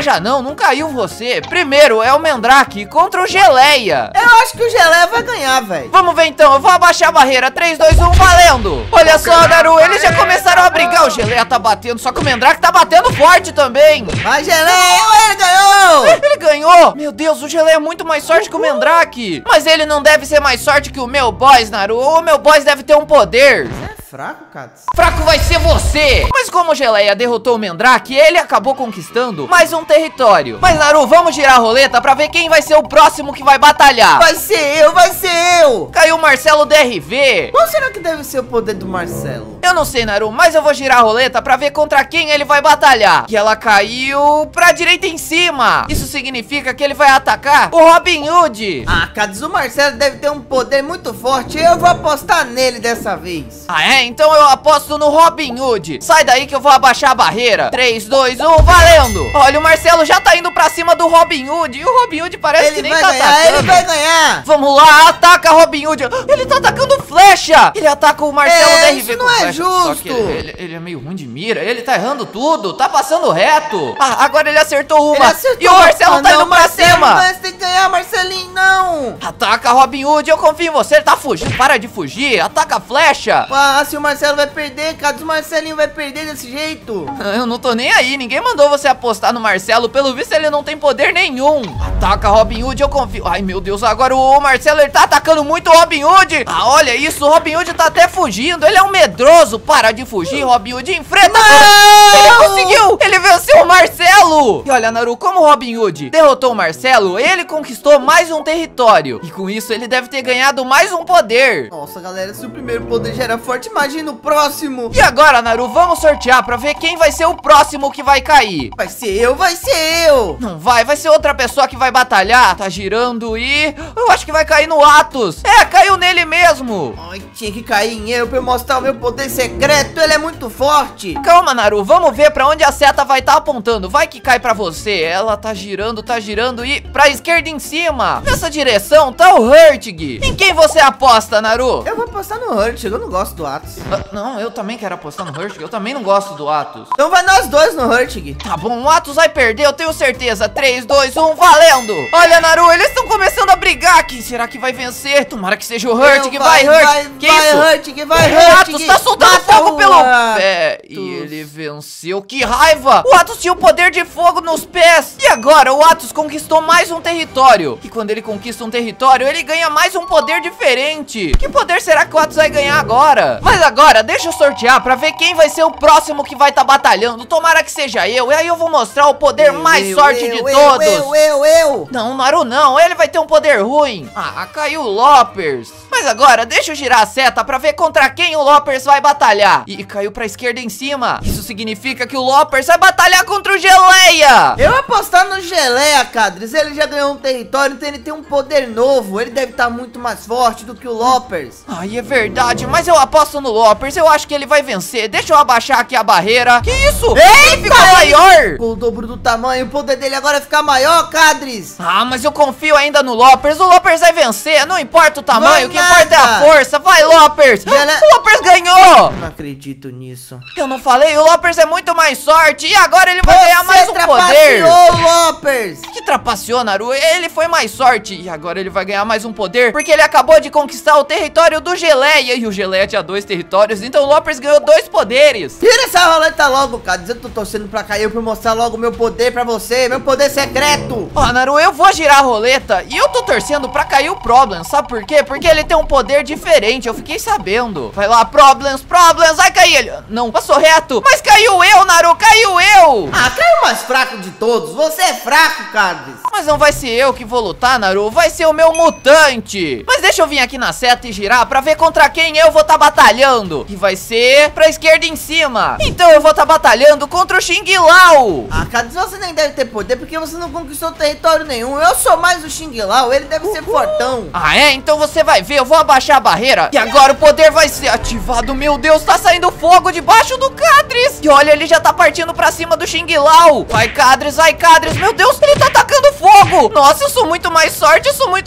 não caiu você. Primeiro é o Mandrake contra o Geleia. Eu acho que o Geleia vai ganhar, velho. Vamos ver então, eu vou abaixar a barreira. 3, 2, 1, valendo. Olha só, Naru, eles já começaram a brigar. O Geleia tá batendo, só que o Mandrake tá batendo forte também. Vai, Geleia, ele ganhou. Ele ganhou. Meu Deus, o Geleia é muito mais sorte que o Mandrake. Mas ele não deve ser mais sorte que o meu boss, Naru. O meu boss deve ter um poder. Fraco, cara. Fraco vai ser você! Mas como o Geleia derrotou o Mandrake, ele acabou conquistando mais um território. Mas Naru, vamos girar a roleta pra ver quem vai ser o próximo que vai batalhar. Vai ser eu, vai ser eu. Caiu o Marcelo DRV. Qual será que deve ser o poder do Marcelo? Eu não sei, Naru, mas eu vou girar a roleta pra ver contra quem ele vai batalhar. E ela caiu pra direita em cima. Isso significa que ele vai atacar o Robin Hood. Ah, Cadis, o Marcelo deve ter um poder muito forte. Eu vou apostar nele dessa vez. Ah, é? Então eu aposto no Robin Hood. Sai daí que eu vou abaixar a barreira. 3, 2, 1, valendo. Olha, o Marcelo já tá indo pra cima do Robin Hood. E o Robin Hood parece que nem tá atacando. Ele vai ganhar. Vamos lá, ataca Robin Hood. Ele tá atacando flecha. Ele ataca o Marcelo DRV isso com não é flecha. justo. Só que ele é meio ruim de mira. Ele tá errando tudo. Tá passando reto. Ah, agora ele acertou uma. E o Marcelo tá indo pra cima. Mas tem que ganhar, Marcelinho, não. Ataca Robin Hood, eu confio em você. Ele tá fugindo, para de fugir. Ataca a flecha. Ah, se o Marcelo vai perder, Cadis, o Marcelinho vai perder desse jeito. Eu não tô nem aí, ninguém mandou você apostar no Marcelo. Pelo visto ele não tem poder nenhum. Ataca Robin Hood, eu confio. Ai meu Deus, agora o Marcelo ele tá atacando muito o Robin Hood. Ah, olha isso, o Robin Hood tá até fugindo. Ele é um medroso, para de fugir, Robin Hood, enfrenta. Ele conseguiu, ele venceu o Marcelo. E olha, Naru, como o Robin Hood derrotou o Marcelo, ele conquistou mais um território. E com isso ele deve ter ganhado mais um poder. Nossa, galera, se o primeiro poder já era forte, imagina o próximo. E agora, Naru, vamos sortear pra ver quem vai ser o próximo que vai cair. Vai ser eu, vai ser eu. Não vai ser outra pessoa que vai batalhar. Tá girando e... eu acho que vai cair no Atos. É, caiu nele mesmo. Ai, tinha que cair em eu pra eu mostrar o meu poder secreto. Ele é muito forte. Calma, Naru, vamos ver pra onde a seta vai estar apontando. Vai que cai pra você. Ela tá girando e pra esquerda em cima. Nessa direção tá o Hurtig. Em quem você aposta, Naru? Eu vou apostar no Hurt, eu não gosto do Atos. Não, eu também quero apostar no Hurtig. Eu também não gosto do Atos. Então vai nós dois no Hurtig. Tá bom, o Atos vai perder, eu tenho certeza. 3, 2, 1, valendo. Olha, Naru, eles estão começando a brigar. Quem será que vai vencer? Tomara que seja o Hurtig. Vai, Hurtig. Que isso? Hurtig, vai, O Hurtig. Atos tá soltando fogo pelo pé. E ele venceu. Que raiva. O Atos tinha o poder de fogo nos pés. E agora o Atos conquistou mais um território. E quando ele conquista um território, ele ganha mais um poder diferente. Que poder será que o Atos vai ganhar agora? Mas agora, deixa eu sortear pra ver quem vai ser o próximo que vai estar batalhando. Tomara que seja eu. E aí eu vou mostrar o poder mais sorte de todos. Eu. Não, Naru não, ele vai ter um poder ruim. Ah, caiu o Loppers. Mas agora, deixa eu girar a seta pra ver contra quem o Loppers vai batalhar. E caiu pra esquerda em cima. Isso significa que o Loppers vai batalhar contra o Geleia. Eu apostar no Geleia, Cadris. Ele já ganhou um território, então ele tem um poder novo. Ele deve estar muito mais forte do que o Loppers. Ai, é verdade, mas eu aposto no Loppers. Eu acho que ele vai vencer. Deixa eu abaixar aqui a barreira. Que isso? Ele ficou maior. Com o dobro do tamanho, o poder dele agora vai ficar maior, Cadris. Ah, mas eu confio ainda no Loppers. O Loppers vai vencer. Não importa o tamanho, o que importa é a força. Vai, Loppers. O Loppers ganhou. Não acredito nisso. Eu não falei? O Loppers é muito mais sorte. E agora ele vai ganhar mais um poder. O Loppers. Que trapaceou, Naru. Ele foi mais sorte. E agora ele vai ganhar mais um poder, porque ele acabou de conquistar o território do Geleia. E o Geleia tinha 2 territórios. Então o Loppers ganhou 2 poderes. Tira essa roleta logo, Cadris. Eu tô torcendo pra cair pra mostrar logo o meu poder pra você. Meu poder secreto. Ó, Naru, eu vou girar a roleta. E eu tô torcendo pra cair o Problems. Sabe por quê? Porque ele tem um poder diferente. Eu fiquei sabendo. Vai lá, Problems. Vai cair ele. Não, passou reto. Mas caiu eu, Naru. Caiu eu. Ah, caiu o mais fraco de todos. Você é fraco, Cadris. Mas não vai ser eu que vou lutar, Naru. Vai ser o meu mutante. Mas deixa eu vir aqui na seta e girar pra ver contra quem eu vou estar batalhando. E vai ser pra esquerda em cima. Então eu vou estar batalhando contra o Xing Lao. Ah, Cadris, você nem deve ter poder porque você não conquistou território nenhum. Eu sou mais o Xing Lao. Ele deve ser fortão. Ah, é? Então você vai ver. Eu vou abaixar a barreira. E agora o poder vai ser ativado. Meu Deus, tá saindo fogo debaixo do Cadris. E olha, ele já tá partindo pra cima do Xing Lao. Vai, Cadris, vai, Cadris. Meu Deus, ele tá atacando fogo. Nossa, eu sou muito mais sorte. Eu sou muito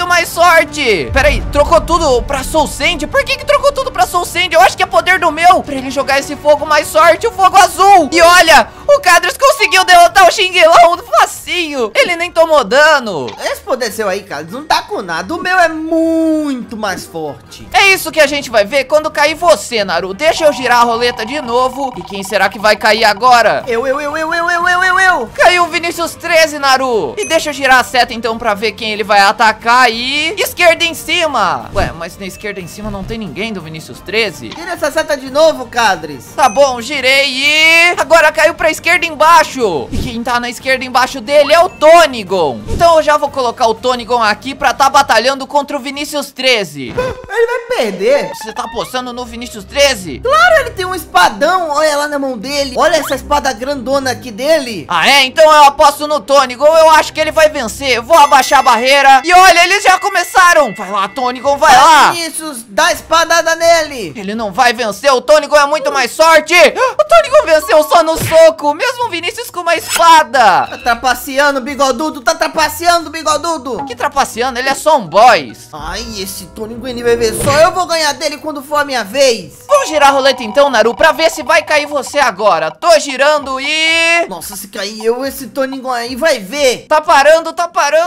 muito mais sorte. Pera aí, trocou tudo pra Soul Sand? Por que trocou tudo pra Soul Sand? Eu acho que é poder do meu. Pra ele jogar esse fogo mais sorte, o fogo azul. E olha, o Cadris conseguiu derrotar o Xinguilão facinho. Ele nem tomou dano. Esse poder seu aí, Cadris, não tá com nada. O meu é muito mais forte. É isso que a gente vai ver quando cair você, Naru. Deixa eu girar a roleta de novo. E quem será que vai cair agora? Eu. Caiu o Vinícius 13, Naru. E deixa eu girar a seta então pra ver quem ele vai atacar. E esquerda em cima. Ué, mas na esquerda em cima não tem ninguém do Vinícius 13. Tira essa seta de novo, Cadris. Tá bom, girei e... agora caiu pra esquerda embaixo. E quem tá na esquerda embaixo dele é o Tonigon. Então eu já vou colocar o Tonigon aqui pra tá batalhando contra o Vinícius 13. Ele vai perder. Você tá apostando no Vinícius 13? Claro, ele tem um espadão. Olha lá na mão dele. Olha essa espada grandona aqui dele. Ah, é? Então eu aposto no Tonigon. Eu acho que ele vai vencer. Vou abaixar a barreira. E olha, eles já começaram. Vai lá, Tonigon, vai lá. Vinícius, dá espadada nele. Ele não vai vencer. O Tonigon é muito mais sorte. O Tonigon venceu só no soco. Mesmo o Vinícius com uma espada. Tá trapaceando, bigodudo. Tá trapaceando, bigodudo. Que trapaceando? Ele é só um boss. Ai, esse Tonigon ele vai ver só. Eu vou ganhar dele quando for a minha vez. Vamos girar a roleta então, Naru, pra ver se vai cair você agora. Tô girando e... nossa, se cair eu, esse Tonigon aí vai ver. Tá parando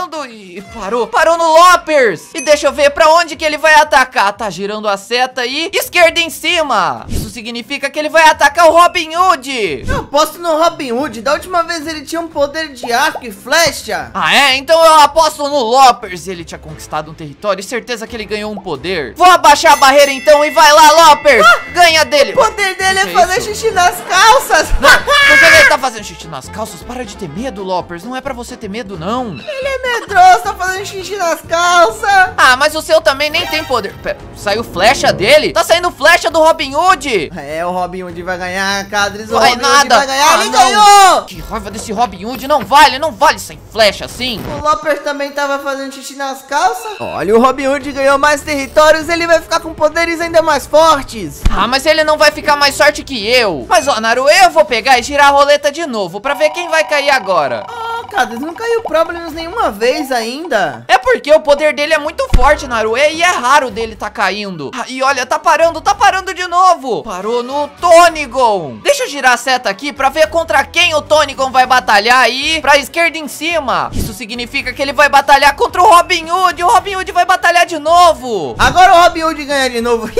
e parou no Loppers. E deixa eu ver pra onde que ele vai atacar. Tá girando a seta e esquerda em cima. Isso significa que ele vai atacar o Robin Hood. Eu aposto no Robin Hood. Da última vez ele tinha um poder de arco e flecha. Ah, é? Então eu aposto no Loppers. Ele tinha conquistado um território e certeza que ele ganhou um poder. Vou abaixar a barreira então e vai lá, Loppers. Ganha dele. O poder dele é Que fazer isso? xixi nas calças. Você ele tá fazendo xixi nas calças? Para de ter medo, Loppers. Não é pra você ter medo, não. Ele é medroso, tá fazendo xixi nas calças. Ah, mas o seu também nem tem poder. Pera, saiu flecha dele? Tá saindo flecha do Robin Hood. É, o Robin Hood vai ganhar, Cadris. O Vai Robin Hood nada. vai ganhar. Ah, Ele não. ganhou. Que raiva desse Robin Hood. Não vale sem flecha assim. O Loppers também tava fazendo xixi nas calças. Olha, o Robin Hood ganhou mais territórios. Ele vai ficar com poderes ainda mais fortes. Ah, mas ele não vai ficar mais sorte que eu. Mas ó, Naru, eu vou pegar e girar a roleta de novo pra ver quem vai cair agora. Ah, Cadris, não caiu Problems nenhuma vez ainda. É porque o poder dele é muito forte, Naru, e é raro dele tá caindo. Ah, e olha, tá parando de novo. Parou no Tonigon. Deixa eu girar a seta aqui pra ver contra quem o Tonigon vai batalhar aí. Pra esquerda em cima. Isso significa que ele vai batalhar contra o Robin Hood. O Robin Hood vai batalhar de novo. Agora o Robin Hood ganha de novo.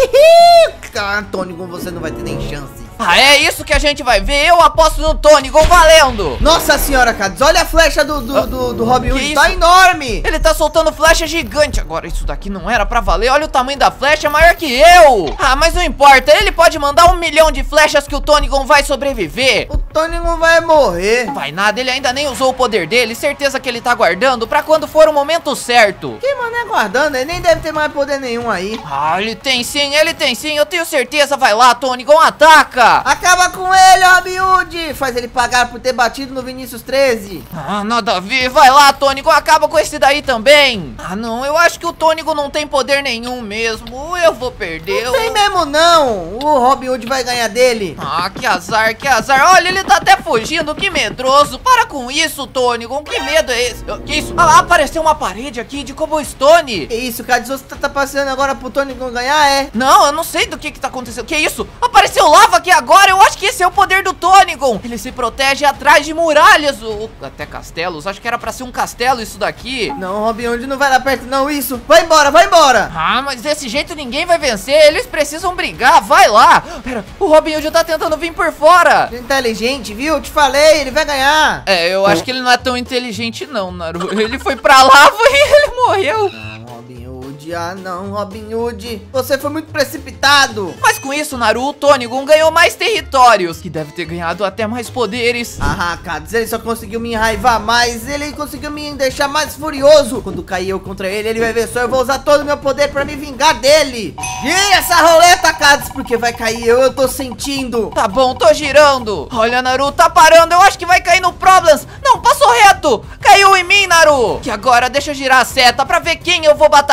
Cara, Tonigon, você não vai ter nem chance. Ah, é isso que a gente vai ver. Eu aposto no Tonigon valendo. Nossa senhora, Cadris, olha a flecha do Robin Hood, isso? tá enorme. Ele tá soltando flecha gigante. Agora, isso daqui não era pra valer. Olha o tamanho da flecha, é maior que eu. Ah, mas não importa. Ele pode mandar 1 milhão de flechas que o Tonigon vai sobreviver. O Tonigon vai morrer. Vai nada, ele ainda nem usou o poder dele. Certeza que ele tá guardando pra quando for o momento certo. Que mané guardando, ele nem deve ter mais poder nenhum aí. Ah, ele tem sim. Eu tenho certeza. Vai lá, Tonigon, ataca. Acaba com ele, Robin Hood. Faz ele pagar por ter batido no Vinícius 13. Ah, nada a ver. Vai lá, Tonigon, acaba com esse daí também. Ah, não, eu acho que o Tonigon não tem poder nenhum mesmo. Eu vou perder. Não tem mesmo não. O Robin Hood vai ganhar dele. Ah, que azar, que azar. Olha, ele tá até fugindo, que medroso. Para com isso, Tonigon, que medo é esse? Que isso? Ah lá, apareceu uma parede aqui de cobblestone. Que isso, Cadris, você tá passando agora pro Tonigon ganhar, é? Não, eu não sei do que tá acontecendo. Que isso? Apareceu lava aqui agora. Eu acho que esse é o poder do Tonigon. Ele se protege atrás de muralhas, ou até castelos. Acho que era pra ser um castelo isso daqui. Não, Robin Hood não vai lá perto não, isso. Vai embora, vai embora. Ah, mas desse jeito ninguém vai vencer. Eles precisam brigar, vai lá. Pera, o Robin Hood tá tentando vir por fora. Inteligente, viu? Eu te falei, ele vai ganhar. É, eu acho que ele não é tão inteligente não, Naru. Ele foi pra lava e ele morreu. Robin Hood, ah não, Robin Hood. Você foi muito precipitado. Mas com isso, Naru, o Tonigon ganhou mais territórios, que deve ter ganhado até mais poderes. Ah, Cadris, ele só conseguiu me enraivar mais. Ele conseguiu me deixar mais furioso. Quando cair eu contra ele, ele vai ver só. Eu vou usar todo o meu poder pra me vingar dele. Gira essa roleta, Cadris, porque vai cair eu tô sentindo. Tá bom, tô girando. Olha, Naru, tá parando. Eu acho que vai cair no Problems. Não, passou reto. Caiu em mim, Naru. Que agora deixa eu girar a seta pra ver quem eu vou batalhar.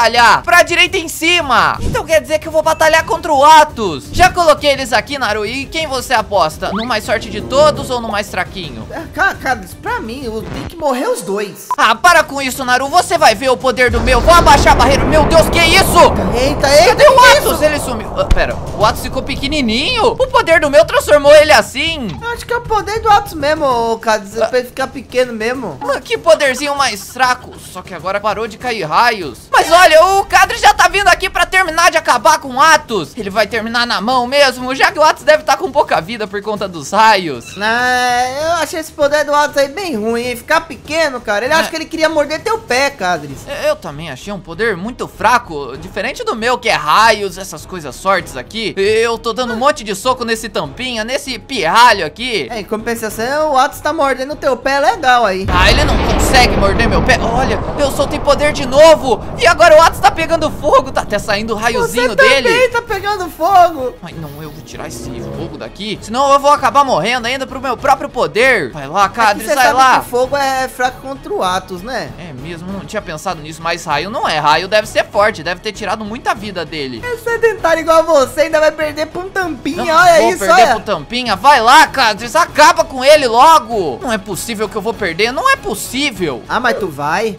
pra direita em cima. Então quer dizer que eu vou batalhar contra o Atos. Já coloquei eles aqui, Naru, e quem você aposta? No mais sorte de todos ou no mais fraquinho? Cara, pra mim, tem que morrer os dois. Ah, para com isso, Naru, você vai ver o poder do meu. Vou abaixar a barreira. Meu Deus, que isso? Eita, Cadê o Atos? Ele sumiu. Pera, o Atos ficou pequenininho? O poder do meu transformou ele assim? Eu acho que é o poder do Atos mesmo, cara. Pra ele ficar pequeno mesmo. Que poderzinho mais fraco. Só que agora parou de cair raios. Mas olha, o Cadre já tá vindo aqui pra terminar de acabar com o Atos. Ele vai terminar na mão mesmo, já que o Atos deve estar com pouca vida por conta dos raios. Eu achei esse poder do Atos aí bem ruim, hein? Ficar pequeno, cara. Ele acha que ele queria morder teu pé, Cadres. Eu também achei um poder muito fraco. Diferente do meu, que é raios, essas coisas sortes aqui. Eu tô dando um monte de soco nesse tampinha, nesse pirralho aqui. Em compensação, o Atos tá mordendo teu pé legal aí. Ah, ele não consegue morder meu pé. Olha, eu soltei poder de novo. E agora o Atos tá pegando fogo. Tá até saindo o raiozinho Você dele. também tá pegando fogo. Ai, não, eu vou tirar esse fogo daqui. Senão eu vou acabar morrendo ainda pro meu próprio poder. Vai lá, Cadre, sai lá. Que fogo é fraco contra o Atos, né? É mesmo, não tinha pensado nisso, mas raio não é. Raio deve ser forte, deve ter tirado muita vida dele. É sedentário igual a você, ainda vai perder pra um tampinha, Não, olha vou isso, perder olha. pro tampinha. Vai lá, Cadres, acaba com ele logo. Não é possível que eu vou perder, não é possível. Ah, mas tu vai?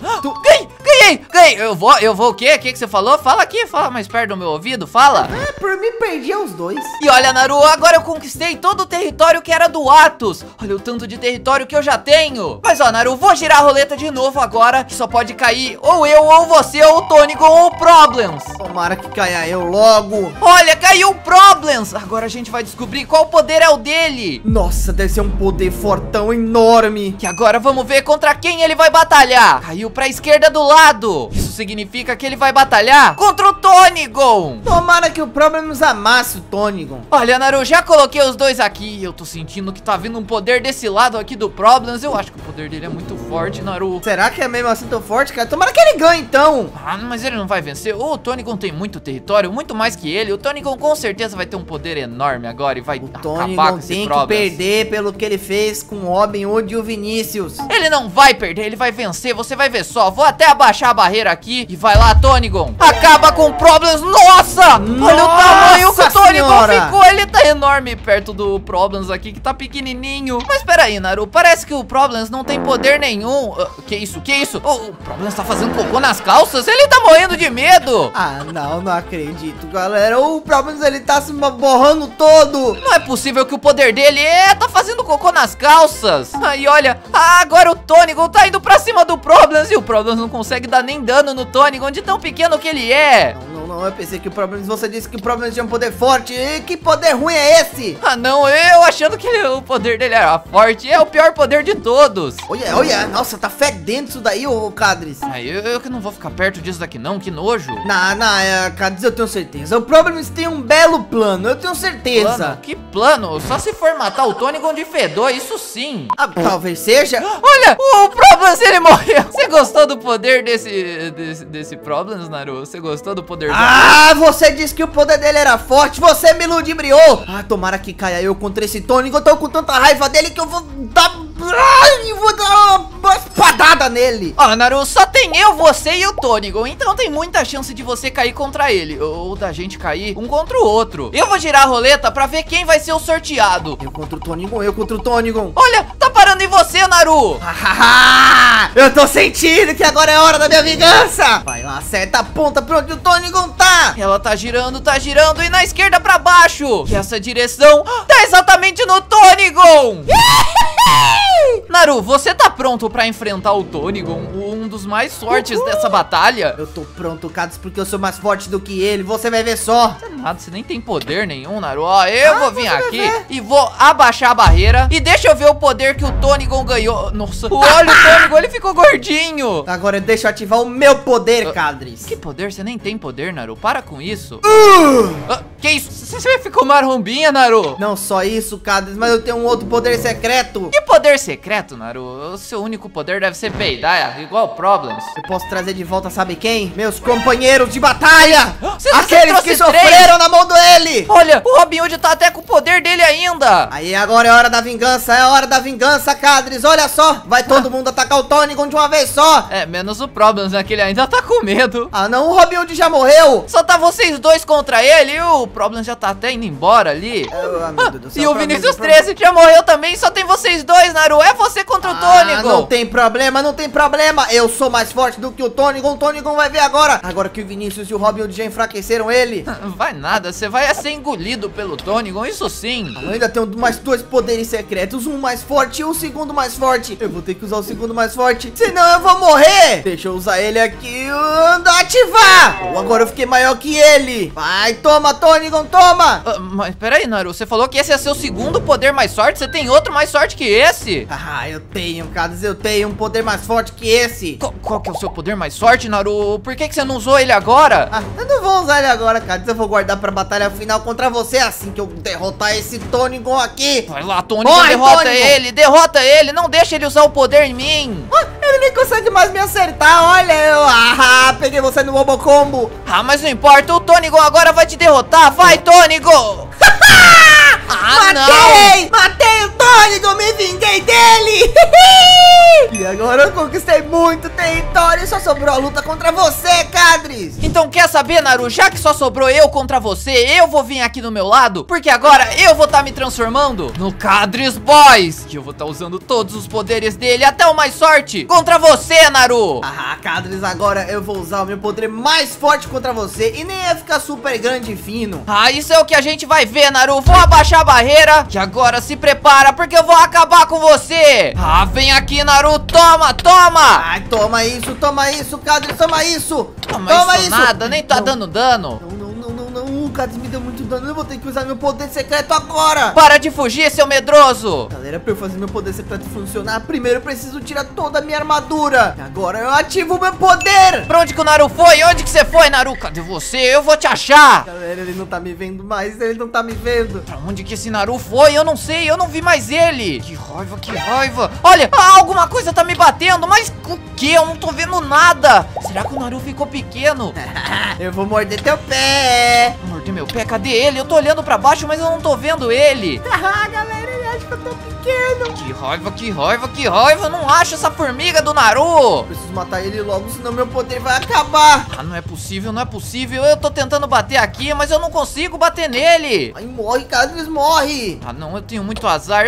Ganhei. Eu vou o quê? O que você falou? Fala aqui, fala mais perto do meu ouvido, fala. Por mim perdi os dois. E olha, Naru, agora eu conquistei todo o território que era do Atos. Olha o tanto de território que eu já tenho. Mas ó, Naru, vou girar a roleta de novo agora, que só pode cair ou eu, ou você, ou o Tonigon, ou o Problems. Tomara que caia eu logo. Olha, caiu o Problems. Agora a gente vai descobrir qual poder é o dele. Nossa, deve ser um poder fortão enorme. E agora vamos ver contra quem ele vai batalhar. Caiu pra esquerda do lado. Isso significa que ele vai batalhar contra o Tonigon. Tomara que o Problems amasse o Tonigon. Olha, Naru, já coloquei os dois aqui. Eu tô sentindo que tá vindo um poder desse lado aqui do Problems. Eu acho que o poder dele é muito forte, Naru. Será que é mesmo assim tão forte, cara? Tomara que ele ganhe, então. Ah, mas ele não vai vencer. O Tonigon tem muito território, muito mais que ele. O Tonigon com certeza vai ter um poder enorme agora e vai acabar com Tonigon esse tem que Problems. perder pelo que ele fez com o Robin Hood e o Vinícius. Ele não vai perder, ele vai vencer, você vai ver só. Vou até abaixar a barreira aqui e vai lá, Tonigon. Acaba com o Problems. Nossa! Olha o tamanho que o Tonigon ficou. Ele tá enorme perto do Problems aqui, que tá pequenininho. Mas peraí, Naru, parece que o Problems não tem poder nenhum. Que isso? Que isso? O Problems tá fazendo cocô nas calças? Ele tá morrendo de medo. Ah, não acredito, galera. O Problems, ele tá se borrando todo. Não é possível que o poder dele tá fazendo cocô nas calças. Aí, olha, agora o Tonigon tá indo pra cima do Problems e o Problems não consegue dar nem dano no Tonigon de tão pequeno que ele é. Não, eu pensei que o Problems, você disse que o Problems tinha um poder forte. E que poder ruim é esse? Ah, não, eu achando que o poder dele era forte. É o pior poder de todos. Olha, nossa, tá fedendo isso daí, ô Cadres. Eu que não vou ficar perto disso daqui não, que nojo. Cadres, eu tenho certeza. O Problems tem um belo plano, eu tenho certeza. Plano? Que plano? Só se for matar o Tonigon de fedor, isso sim. Ah, talvez seja. Olha, o Problems, ele morreu. Você gostou do poder desse Problems, Naru? Você gostou do poder dele? Ah, você disse que o poder dele era forte, você me ludibriou. Ah, tomara que caia eu contra esse Tonigon. Eu tô com tanta raiva dele que eu vou dar... vou dar uma espadada nele. Ó, Naru, só tem eu, você e o Tonigon. Então tem muita chance de você cair contra ele, ou da gente cair um contra o outro. Eu vou girar a roleta pra ver quem vai ser o sorteado. Eu contra o Tonigon. Olha, tá parando em você, Naru. Eu tô sentindo que agora é hora da minha vingança. Vai lá, acerta a ponta pra onde o Tonigon tá. Ela tá girando e na esquerda pra baixo. E essa direção tá exatamente no Tonigon. Naru, você tá pronto pra enfrentar o Tonigon, um dos mais fortes dessa batalha? Eu tô pronto, Cadres, porque eu sou mais forte do que ele. Você vai ver só. Nada, você nem tem poder nenhum, Naru. Ó, eu vou vir aqui e vou abaixar a barreira. E deixa eu ver o poder que o Tonigon ganhou. Nossa, olha o Tonigon, ele ficou gordinho. Agora deixa eu ativar o meu poder, Cadres. Que poder? Você nem tem poder, Naru. Para com isso. Que isso? Você ficou marrombinha, Naru? Não só isso, Cadris, mas eu tenho um outro poder secreto. Que poder secreto, Naru? O seu único poder deve ser peidar, igual Problems. Eu posso trazer de volta, sabe quem? Meus companheiros de batalha! Você Aqueles trouxe que 3? sofreram na mão dele! Olha, o Robin Hood tá até com o poder dele ainda. Aí agora é hora da vingança, Cadris, olha só! Vai todo mundo atacar o Tonigon de uma vez só! É, menos o Problems, né? Que ele ainda tá com medo. Ah não, o Robin Hood já morreu! Só tá vocês dois contra ele e o Problems já tá até indo embora ali. Meu Deus do céu, E o Problems, Vinícius 13 já morreu também, só tem vocês dois, Naru. É você contra o Tonigon. Não tem problema, não tem problema. Eu sou mais forte do que o Tonigon vai ver agora. Agora que o Vinícius e o Robin Hood já enfraqueceram ele. Vai nada, você vai ser engolido pelo Tonigon, isso sim. Eu ainda tenho mais 2 poderes secretos, um mais forte e o segundo mais forte. Eu vou ter que usar o segundo mais forte, senão eu vou morrer. Deixa eu usar ele aqui, ativar. Agora eu fiquei maior que ele. Vai, toma, Tonigon, toma. Mas peraí, Naru, você falou que esse é seu segundo poder mais forte? Você tem outro mais forte que esse? Ah, eu tenho, Cadris, eu tenho um poder mais forte que esse. Qual que é o seu poder mais forte, Naru? Por que você não usou ele agora? Ah, eu não vou usar ele agora, Cadris. Eu vou guardar pra batalha final contra você assim que eu derrotar esse Tonigon aqui. Vai lá, Tonigon, derrota ele, não deixa ele usar o poder em mim. Ele nem consegue mais me acertar, olha eu. Peguei você no Robocombo. Ah, mas não importa, o Tonigon agora vai te derrotar. Vai, Tonigon! Matei o Tonigon, me vinguei dele. E agora eu conquistei muito território e só sobrou a luta contra você, Cadris. Então quer saber, Naru? Já que só sobrou eu contra você, eu vou vir aqui do meu lado, porque agora eu vou estar me transformando no Cadris Boys. E eu vou estar usando todos os poderes dele, até o mais sorte, contra você, Naru. Cadris, agora eu vou usar o meu poder mais forte contra você e nem ia ficar super grande e fino. Isso é o que a gente vai ver, Naru. Vou abaixar a barreira e agora se prepara, porque eu vou acabar com você. Vem aqui, Naru, toma! Toma isso, Cadris, toma isso! Toma isso nada, nem tá dando dano. Não, o Cadris me deu muito dano, eu vou ter que usar meu poder secreto agora! Para de fugir, seu medroso! Galera, pra eu fazer meu poder secreto funcionar, primeiro eu preciso tirar toda a minha armadura. E agora eu ativo o meu poder! Pra onde que o Naru foi? Onde que você foi, Naru? Cadê você? Eu vou te achar! Galera, ele não tá me vendo mais, ele não tá me vendo. Pra onde que esse Naru foi? Eu não sei, eu não vi mais ele. Que raiva. Olha, alguma coisa tá me batendo, mas o que? Eu não tô vendo nada. Será que o Naru ficou pequeno? Eu vou morder teu pé. Morder meu pé? Cadê ele? Eu tô olhando pra baixo, mas eu não tô vendo ele. Galera, ele acha que eu tô pequeno. Que raiva. Eu não acho essa formiga do Naru. Preciso matar ele logo, senão meu poder vai acabar. Não é possível. Eu tô tentando bater aqui, mas eu não consigo bater nele. Ai, morre, Cadris, morre. Não, eu tenho muito azar.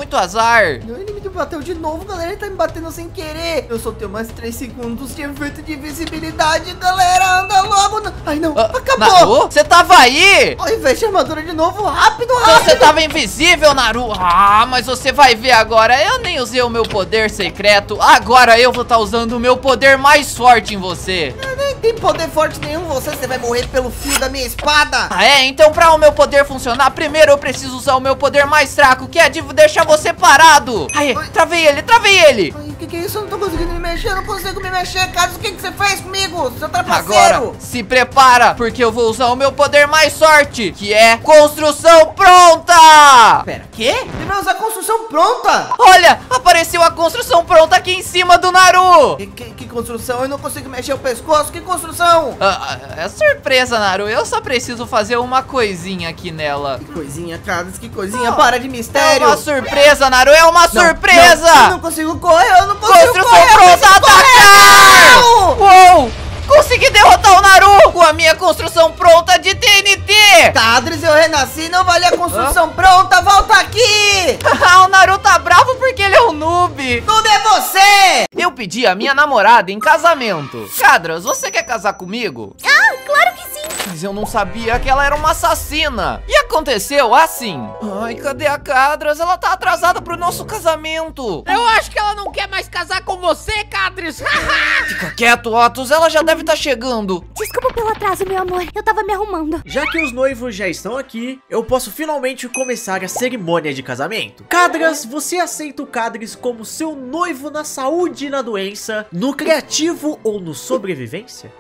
Não, ele me bateu de novo, galera, ele tá me batendo sem querer. Eu só tenho mais 3 segundos de efeito de invisibilidade, galera, anda logo. Ai, não, acabou. Naru, você tava aí? Ai, fecha a armadura de novo, rápido. Você tava invisível, Naru. Mas você vai ver agora. Eu nem usei o meu poder secreto. Agora eu vou estar usando o meu poder mais forte em você. Eu nem tenho poder forte nenhum, você vai morrer pelo fio da minha espada. Então pra o meu poder funcionar, primeiro eu preciso usar o meu poder mais fraco, que é de deixar você parado. Travei ele. Ai, que é isso? Eu não tô conseguindo me mexer, eu não consigo me mexer, Carlos. O que você fez comigo, seu trapaceiro? Agora, se prepara, porque eu vou usar o meu poder mais forte, que é construção pronta. Pera, quê? Ele vai usar construção pronta? Olha, apareceu a construção pronta aqui em cima do Naru. Que construção? Eu não consigo mexer o pescoço, que construção? É surpresa, Naru, eu só preciso fazer uma coisinha aqui nela. Que coisinha, Carlos, que coisinha, para de mistério. É uma surpresa, Naru, é uma surpresa. Eu não consigo correr, eu não consigo construção correr. Pronta, atacar! Uou! Consegui derrotar o Naru com a minha construção pronta de TNT! Cadris, eu renasci, não vale a construção pronta, volta aqui! O Naru tá bravo porque ele é um noob! Tudo é você! Eu pedi a minha namorada em casamento. Cadras, você quer casar comigo? Claro que sim. Mas eu não sabia que ela era uma assassina. E aconteceu assim. Ai, cadê a Cadras? Ela tá atrasada pro nosso casamento. Eu acho que ela não quer mais casar com você, Cadris. Fica quieto, Otus, ela já deve estar chegando. Desculpa pelo atraso, meu amor. Eu tava me arrumando. Já que os noivos já estão aqui, eu posso finalmente começar a cerimônia de casamento. Cadras, você aceita o Cadris como seu noivo na saúde e na doença, no criativo ou no sobrevivência? Eu aceito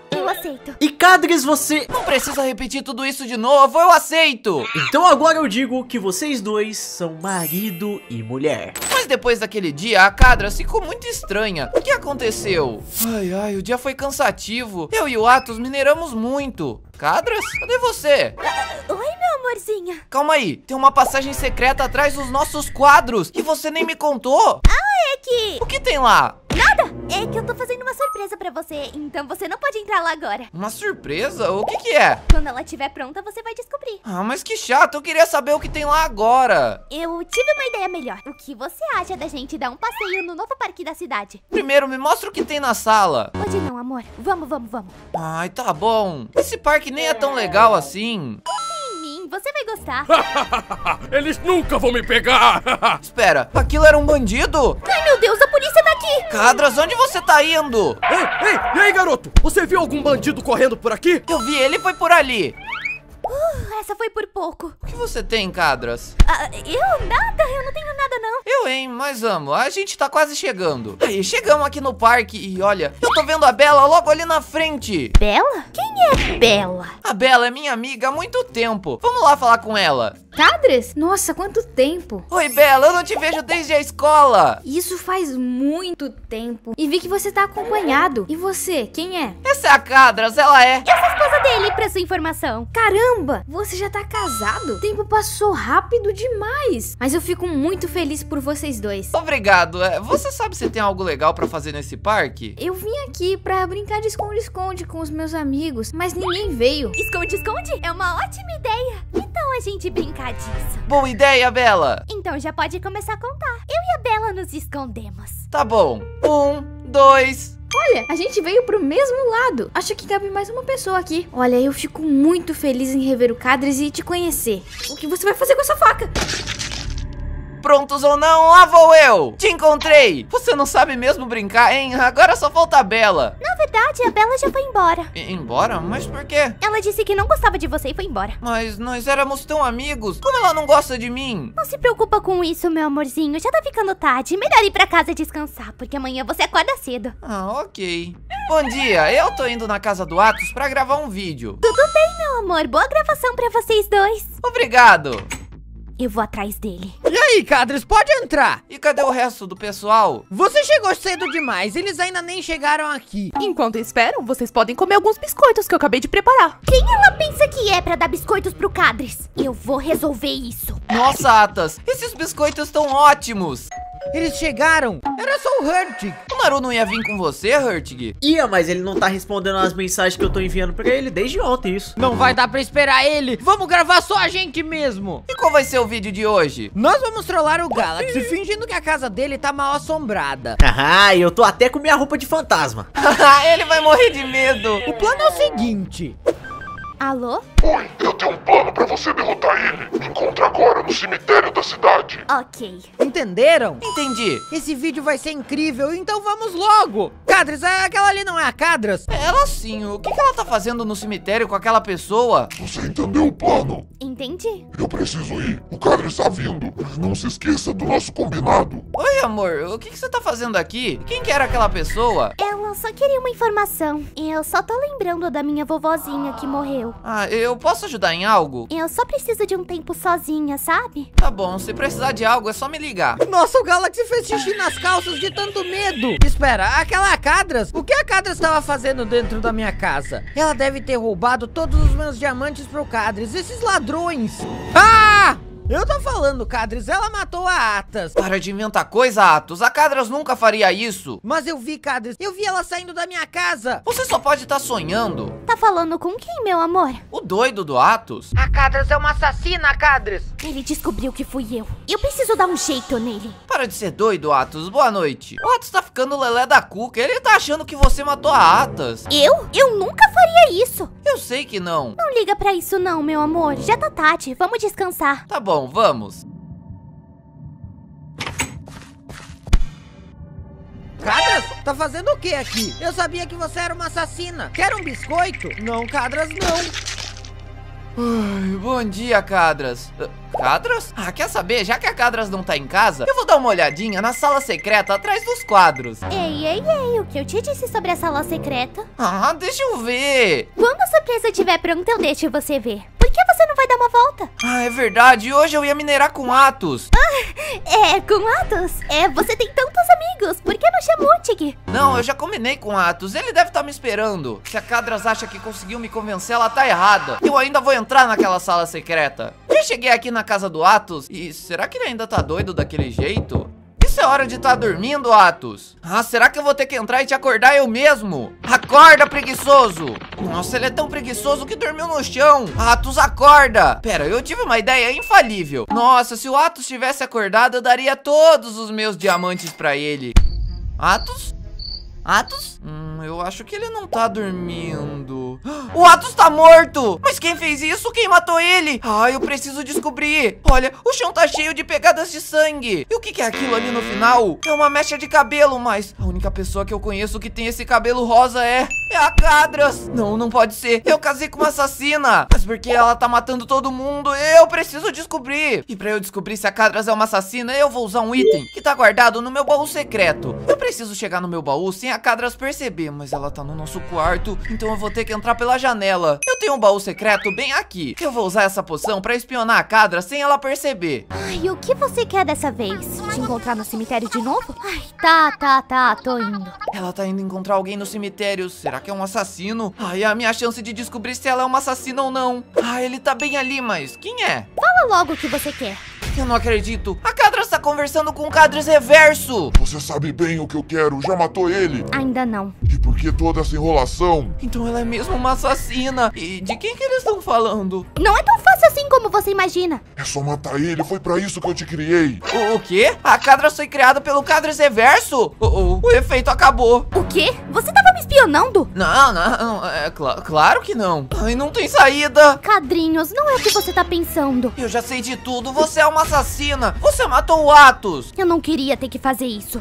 aceito. E Kadris, você... Não precisa repetir tudo isso de novo, eu aceito. Então agora eu digo que vocês dois são marido e mulher. Mas depois daquele dia, a Kadras ficou muito estranha. O que aconteceu? Ai, o dia foi cansativo. Eu e o Atos mineramos muito. Kadras, cadê você? Oi, meu amorzinho. Calma aí, tem uma passagem secreta atrás dos nossos quadros e você nem me contou. É que... O que tem lá? Nada! É que eu tô fazendo uma surpresa pra você, então você não pode entrar lá agora. Uma surpresa? O que é? Quando ela estiver pronta, você vai descobrir. Ah, mas que chato, eu queria saber o que tem lá agora. Eu tive uma ideia melhor. O que você acha da gente dar um passeio no novo parque da cidade? Primeiro, me mostra o que tem na sala. Hoje não, amor. Vamos. Ai, tá bom. Esse parque nem é tão legal assim. Em mim, você vai gostar. Eles nunca vão me pegar. Espera, aquilo era um bandido? Ai, meu Deus, a polícia tá aqui. Kadras, onde você tá indo? Ei, e aí, garoto? Você viu algum bandido correndo por aqui? Eu vi, ele foi por ali. Essa foi por pouco. O que você tem, Kadras? Eu não tenho nada não. Eu, hein, mas amo, a gente tá quase chegando. Aí, chegamos aqui no parque e olha, eu tô vendo a Bela logo ali na frente. Bela? Quem é Bela? A Bela é minha amiga há muito tempo. Vamos lá falar com ela. Kadras? Nossa, quanto tempo! Oi, Bela, eu não te vejo desde a escola. Isso faz muito tempo. E vi que você tá acompanhado. E você, quem é? Essa é a Kadras, ela é. Eu sou a esposa dele, pra sua informação. Caramba! Você já tá casado? O tempo passou rápido demais. Mas eu fico muito feliz por vocês dois. Obrigado. Você sabe se tem algo legal pra fazer nesse parque? Eu vim aqui pra brincar de esconde-esconde com os meus amigos, mas ninguém veio. Esconde-esconde? É uma ótima ideia. Então a gente brincar disso. Boa ideia, Bela. Então já pode começar a contar. Eu e a Bela nos escondemos. Tá bom. 1, 2... Olha, a gente veio pro mesmo lado. Acho que cabe mais uma pessoa aqui. Olha, eu fico muito feliz em rever o Kadras e te conhecer. O que você vai fazer com essa faca? Prontos ou não, lá vou eu. Te encontrei. Você não sabe mesmo brincar, hein? Agora só falta a Bela. Na verdade, a Bela já foi embora. Embora? Mas por quê? Ela disse que não gostava de você e foi embora. Mas nós éramos tão amigos. Como ela não gosta de mim? Não se preocupa com isso, meu amorzinho. Já tá ficando tarde. Melhor ir pra casa descansar, porque amanhã você acorda cedo. Ah, ok. Bom dia, eu tô indo na casa do Atos pra gravar um vídeo. Tudo bem, meu amor. Boa gravação pra vocês dois. Obrigado. Eu vou atrás dele. E aí, Kadras, pode entrar. E cadê o resto do pessoal? Você chegou cedo demais, eles ainda nem chegaram aqui. Enquanto esperam, vocês podem comer alguns biscoitos que eu acabei de preparar. Quem ela pensa que é pra dar biscoitos pro Kadras? Eu vou resolver isso. Nossa, Atas, esses biscoitos estão ótimos. Eles chegaram. Era só o Hurtig. O Naru não ia vir com você, Hurtig? Ia, mas ele não tá respondendo as mensagens que eu tô enviando pra ele desde ontem, isso. Não vai dar pra esperar ele. Vamos gravar só a gente mesmo. E qual vai ser o vídeo de hoje? Nós vamos trollar o Galaxy fingindo que a casa dele tá mal assombrada. Haha, eu tô até com minha roupa de fantasma. Ele vai morrer de medo. O plano é o seguinte. Alô? Oi, eu tenho um plano pra você derrotar ele. Me encontre agora no cemitério da cidade. Ok. Entenderam? Entendi. Esse vídeo vai ser incrível, então vamos logo. Kadras, aquela ali não é a Kadras? Ela sim, o que ela tá fazendo no cemitério com aquela pessoa? Você entendeu o plano? Entendi. Eu preciso ir. O Kadras está vindo. Não se esqueça do nosso combinado. Oi, amor, o que você tá fazendo aqui? Quem que era aquela pessoa? Ela só queria uma informação. Eu só tô lembrando da minha vovozinha que morreu. Ah, eu posso ajudar em algo? Eu só preciso de um tempo sozinha, sabe? Tá bom, se precisar de algo é só me ligar. Nossa, o Galaxy fez xixi nas calças de tanto medo. Espera, aquela Kadras? O que a Kadras estava fazendo dentro da minha casa? Ela deve ter roubado todos os meus diamantes pro Kadras, esses ladrões. Ah! Eu tô falando, Kadras, ela matou a Atas. Para de inventar coisa, Atos. A Kadras nunca faria isso. Mas eu vi, Kadras, eu vi ela saindo da minha casa. Você só pode estar sonhando. Tá falando com quem, meu amor? O doido do Atos? A Kadras é uma assassina, Kadras. Ele descobriu que fui eu. Eu preciso dar um jeito nele. Para de ser doido, Atos. Boa noite. O Atos tá ficando lelé da cuca. Ele tá achando que você matou a Atas. Eu? Eu nunca faria isso. Eu sei que não. Não liga pra isso não, meu amor. Já tá tarde. Vamos descansar. Tá bom, vamos. Kadras, tá fazendo o que aqui? Eu sabia que você era uma assassina. Quer um biscoito? Não, Kadras, não. Bom dia, Cadras. Cadras? Ah, quer saber? Já que a Cadras não tá em casa, eu vou dar uma olhadinha na sala secreta atrás dos quadros. Ei, o que eu te disse sobre a sala secreta? Ah, deixa eu ver. Quando a surpresa estiver pronta, eu deixo você ver. Por que você não vai dar uma volta? Ah, é verdade. Hoje eu ia minerar com Atos. Com Atos? Você tem tantos amigos. Por que não chamou o Tig? Não, eu já combinei com Atos. Ele deve estar me esperando. Se a Cadras acha que conseguiu me convencer, ela tá errada. Eu ainda vou entrar naquela sala secreta. Já cheguei aqui na casa do Atos e será que ele ainda tá doido daquele jeito? Isso é hora de estar dormindo, Atos. Ah, será que eu vou ter que entrar e te acordar eu mesmo? Acorda, preguiçoso. Nossa, ele é tão preguiçoso que dormiu no chão. Atos, acorda. Pera, eu tive uma ideia infalível. Nossa, se o Atos tivesse acordado, eu daria todos os meus diamantes pra ele. Atos? Atos? Eu acho que ele não tá dormindo. O Atos tá morto! Mas quem fez isso? Quem matou ele? Ah, eu preciso descobrir. Olha, o chão tá cheio de pegadas de sangue. E o que é aquilo ali no final? É uma mecha de cabelo, mas a única pessoa que eu conheço que tem esse cabelo rosa é a Cadras. Não pode ser. Eu casei com uma assassina. Mas porque ela tá matando todo mundo, eu preciso descobrir. E pra eu descobrir se a Cadras é uma assassina, eu vou usar um item que tá guardado no meu baú secreto. Eu preciso chegar no meu baú sem a Cadras perceber, mas ela tá no nosso quarto, então eu vou ter que entrar pela janela. Eu tenho um baú secreto bem aqui. Eu vou usar essa poção pra espionar a Cadras sem ela perceber. Ai, o que você quer dessa vez? Te encontrar no cemitério de novo? Ai, tá, tô indo. Ela tá indo encontrar alguém no cemitério. Será que é um assassino? Ai, é a minha chance de descobrir se ela é uma assassina ou não. Ah, ele tá bem ali, mas quem é? Fala logo o que você quer. Eu não acredito. A Cadras tá conversando com o Cadras Reverso. Você sabe bem o que eu quero. Já matou ele. Ainda não. E por que toda essa enrolação? Então ela é mesmo uma assassina. E de quem que eles estão falando? Não é tão fácil assim como você imagina. É só matar ele. Foi pra isso que eu te criei. O quê? A Cadras foi criada pelo Cadras Reverso? O efeito acabou. O quê? Você tava me espionando? Não. É claro que não. Ai, não tem saída. Cadrinhos, não é o que você tá pensando. Eu já sei de tudo. Você é uma assassina. Você matou o Atos. Eu não queria ter que fazer isso.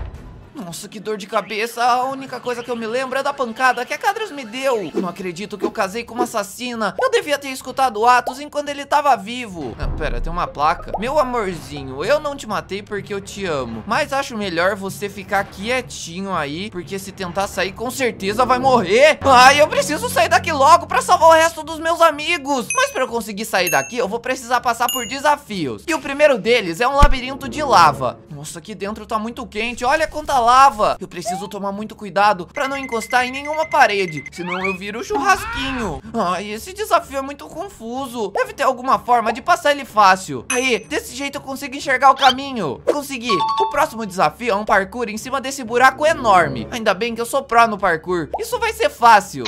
Nossa, que dor de cabeça. A única coisa que eu me lembro é da pancada que a Cadras me deu. Eu não acredito que eu casei com uma assassina. Eu devia ter escutado o Atos enquanto ele tava vivo. Pera, tem uma placa. Meu amorzinho, eu não te matei porque eu te amo, mas acho melhor você ficar quietinho aí, porque se tentar sair com certeza vai morrer. Ai, eu preciso sair daqui logo pra salvar o resto dos meus amigos. Mas pra eu conseguir sair daqui, eu vou precisar passar por desafios. E o primeiro deles é um labirinto de lava. Nossa, aqui dentro tá muito quente. Olha quanta lava. Eu preciso tomar muito cuidado pra não encostar em nenhuma parede, senão eu viro churrasquinho. Ai, esse desafio é muito confuso. Deve ter alguma forma de passar ele fácil. Aí, desse jeito eu consigo enxergar o caminho. Consegui. O próximo desafio é um parkour em cima desse buraco enorme. Ainda bem que eu sou pró no parkour. Isso vai ser fácil.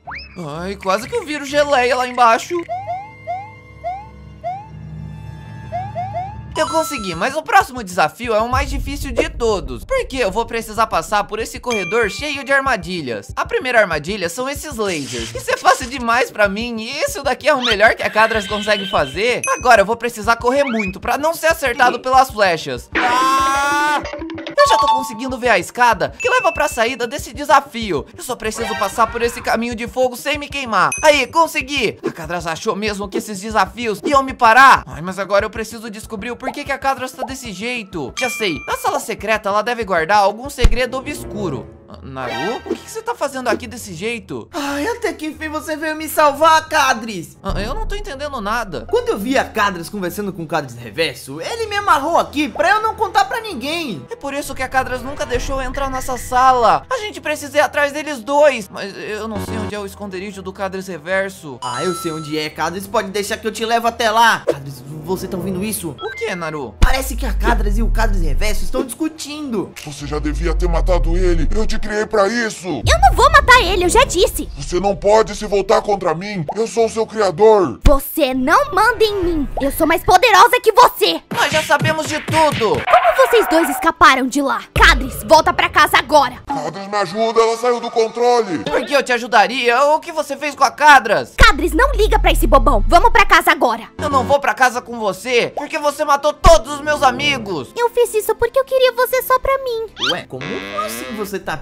Ai, quase que eu viro geleia lá embaixo. Eu consegui, mas o próximo desafio é o mais difícil de todos, porque eu vou precisar passar por esse corredor cheio de armadilhas. A primeira armadilha são esses lasers. Isso é fácil demais pra mim, e isso daqui é o melhor que a Cadras consegue fazer. Agora eu vou precisar correr muito pra não ser acertado pelas flechas. Eu já tô conseguindo ver a escada que leva pra saída desse desafio. Eu só preciso passar por esse caminho de fogo sem me queimar. Aí, consegui! A Cadras achou mesmo que esses desafios iam me parar? Ai, mas agora eu preciso descobrir o porquê que a Cadras tá desse jeito. Já sei, na sala secreta ela deve guardar algum segredo obscuro. Naru, o que você tá fazendo aqui desse jeito? Ai, até que enfim você veio me salvar, Cadres. Eu não tô entendendo nada. Quando eu vi a Cadras conversando com o Cadras Reverso, ele me amarrou aqui pra eu não contar pra ninguém. É por isso que a Cadras nunca deixou eu entrar nessa sala. A gente precisa ir atrás deles dois. Mas eu não sei onde é o esconderijo do Cadras Reverso. Ah, eu sei onde é, Cadras. Pode deixar que eu te levo até lá. Cadras, você tá ouvindo isso? O que, Naru? Parece que a Cadras e o Cadras Reverso estão discutindo. Você já devia ter matado ele. Eu te criei pra isso. Eu não vou matar ele, eu já disse. Você não pode se voltar contra mim. Eu sou o seu criador. Você não manda em mim. Eu sou mais poderosa que você. Nós já sabemos de tudo. Como vocês dois escaparam de lá? Cadres, volta pra casa agora. Cadras, me ajuda. Ela saiu do controle. Por que eu te ajudaria? O que você fez com a Cadras? Cadres, não liga pra esse bobão. Vamos pra casa agora. Eu não vou pra casa com você, porque você matou todos os meus amigos. Eu fiz isso porque eu queria você só pra mim. Ué, como assim você tá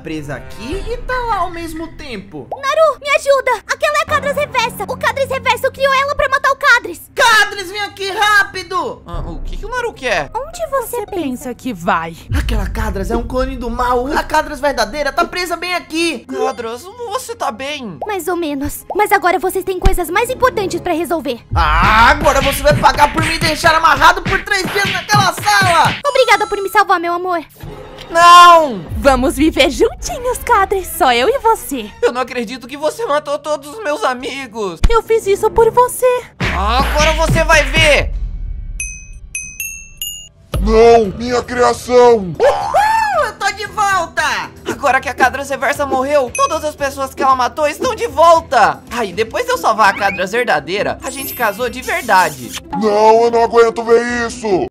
presa aqui e tá lá ao mesmo tempo. Naru, me ajuda! Aquela é a Cadras Reversa. O Cadras Reverso criou ela pra matar o Cadras. Cadras, vem aqui rápido! O que o Naru quer? Onde você Pensa que vai. Aquela Cadras é um clone do mal. A Cadras verdadeira tá presa bem aqui. Cadras, você tá bem? Mais ou menos. Mas agora vocês têm coisas mais importantes pra resolver. Ah, agora você vai pagar por me deixar amarrado por 3 dias naquela sala. Obrigada por me salvar, meu amor. Não! Vamos viver juntinhos, Cadras. Só eu e você. Eu não acredito que você matou todos os meus amigos. Eu fiz isso por você. Agora você vai ver. Não, minha criação! Eu tô de volta. Agora que a Cadras Reversa morreu, todas as pessoas que ela matou estão de volta. Aí, depois de eu salvar a Cadras verdadeira, a gente casou de verdade. Não, eu não aguento ver isso!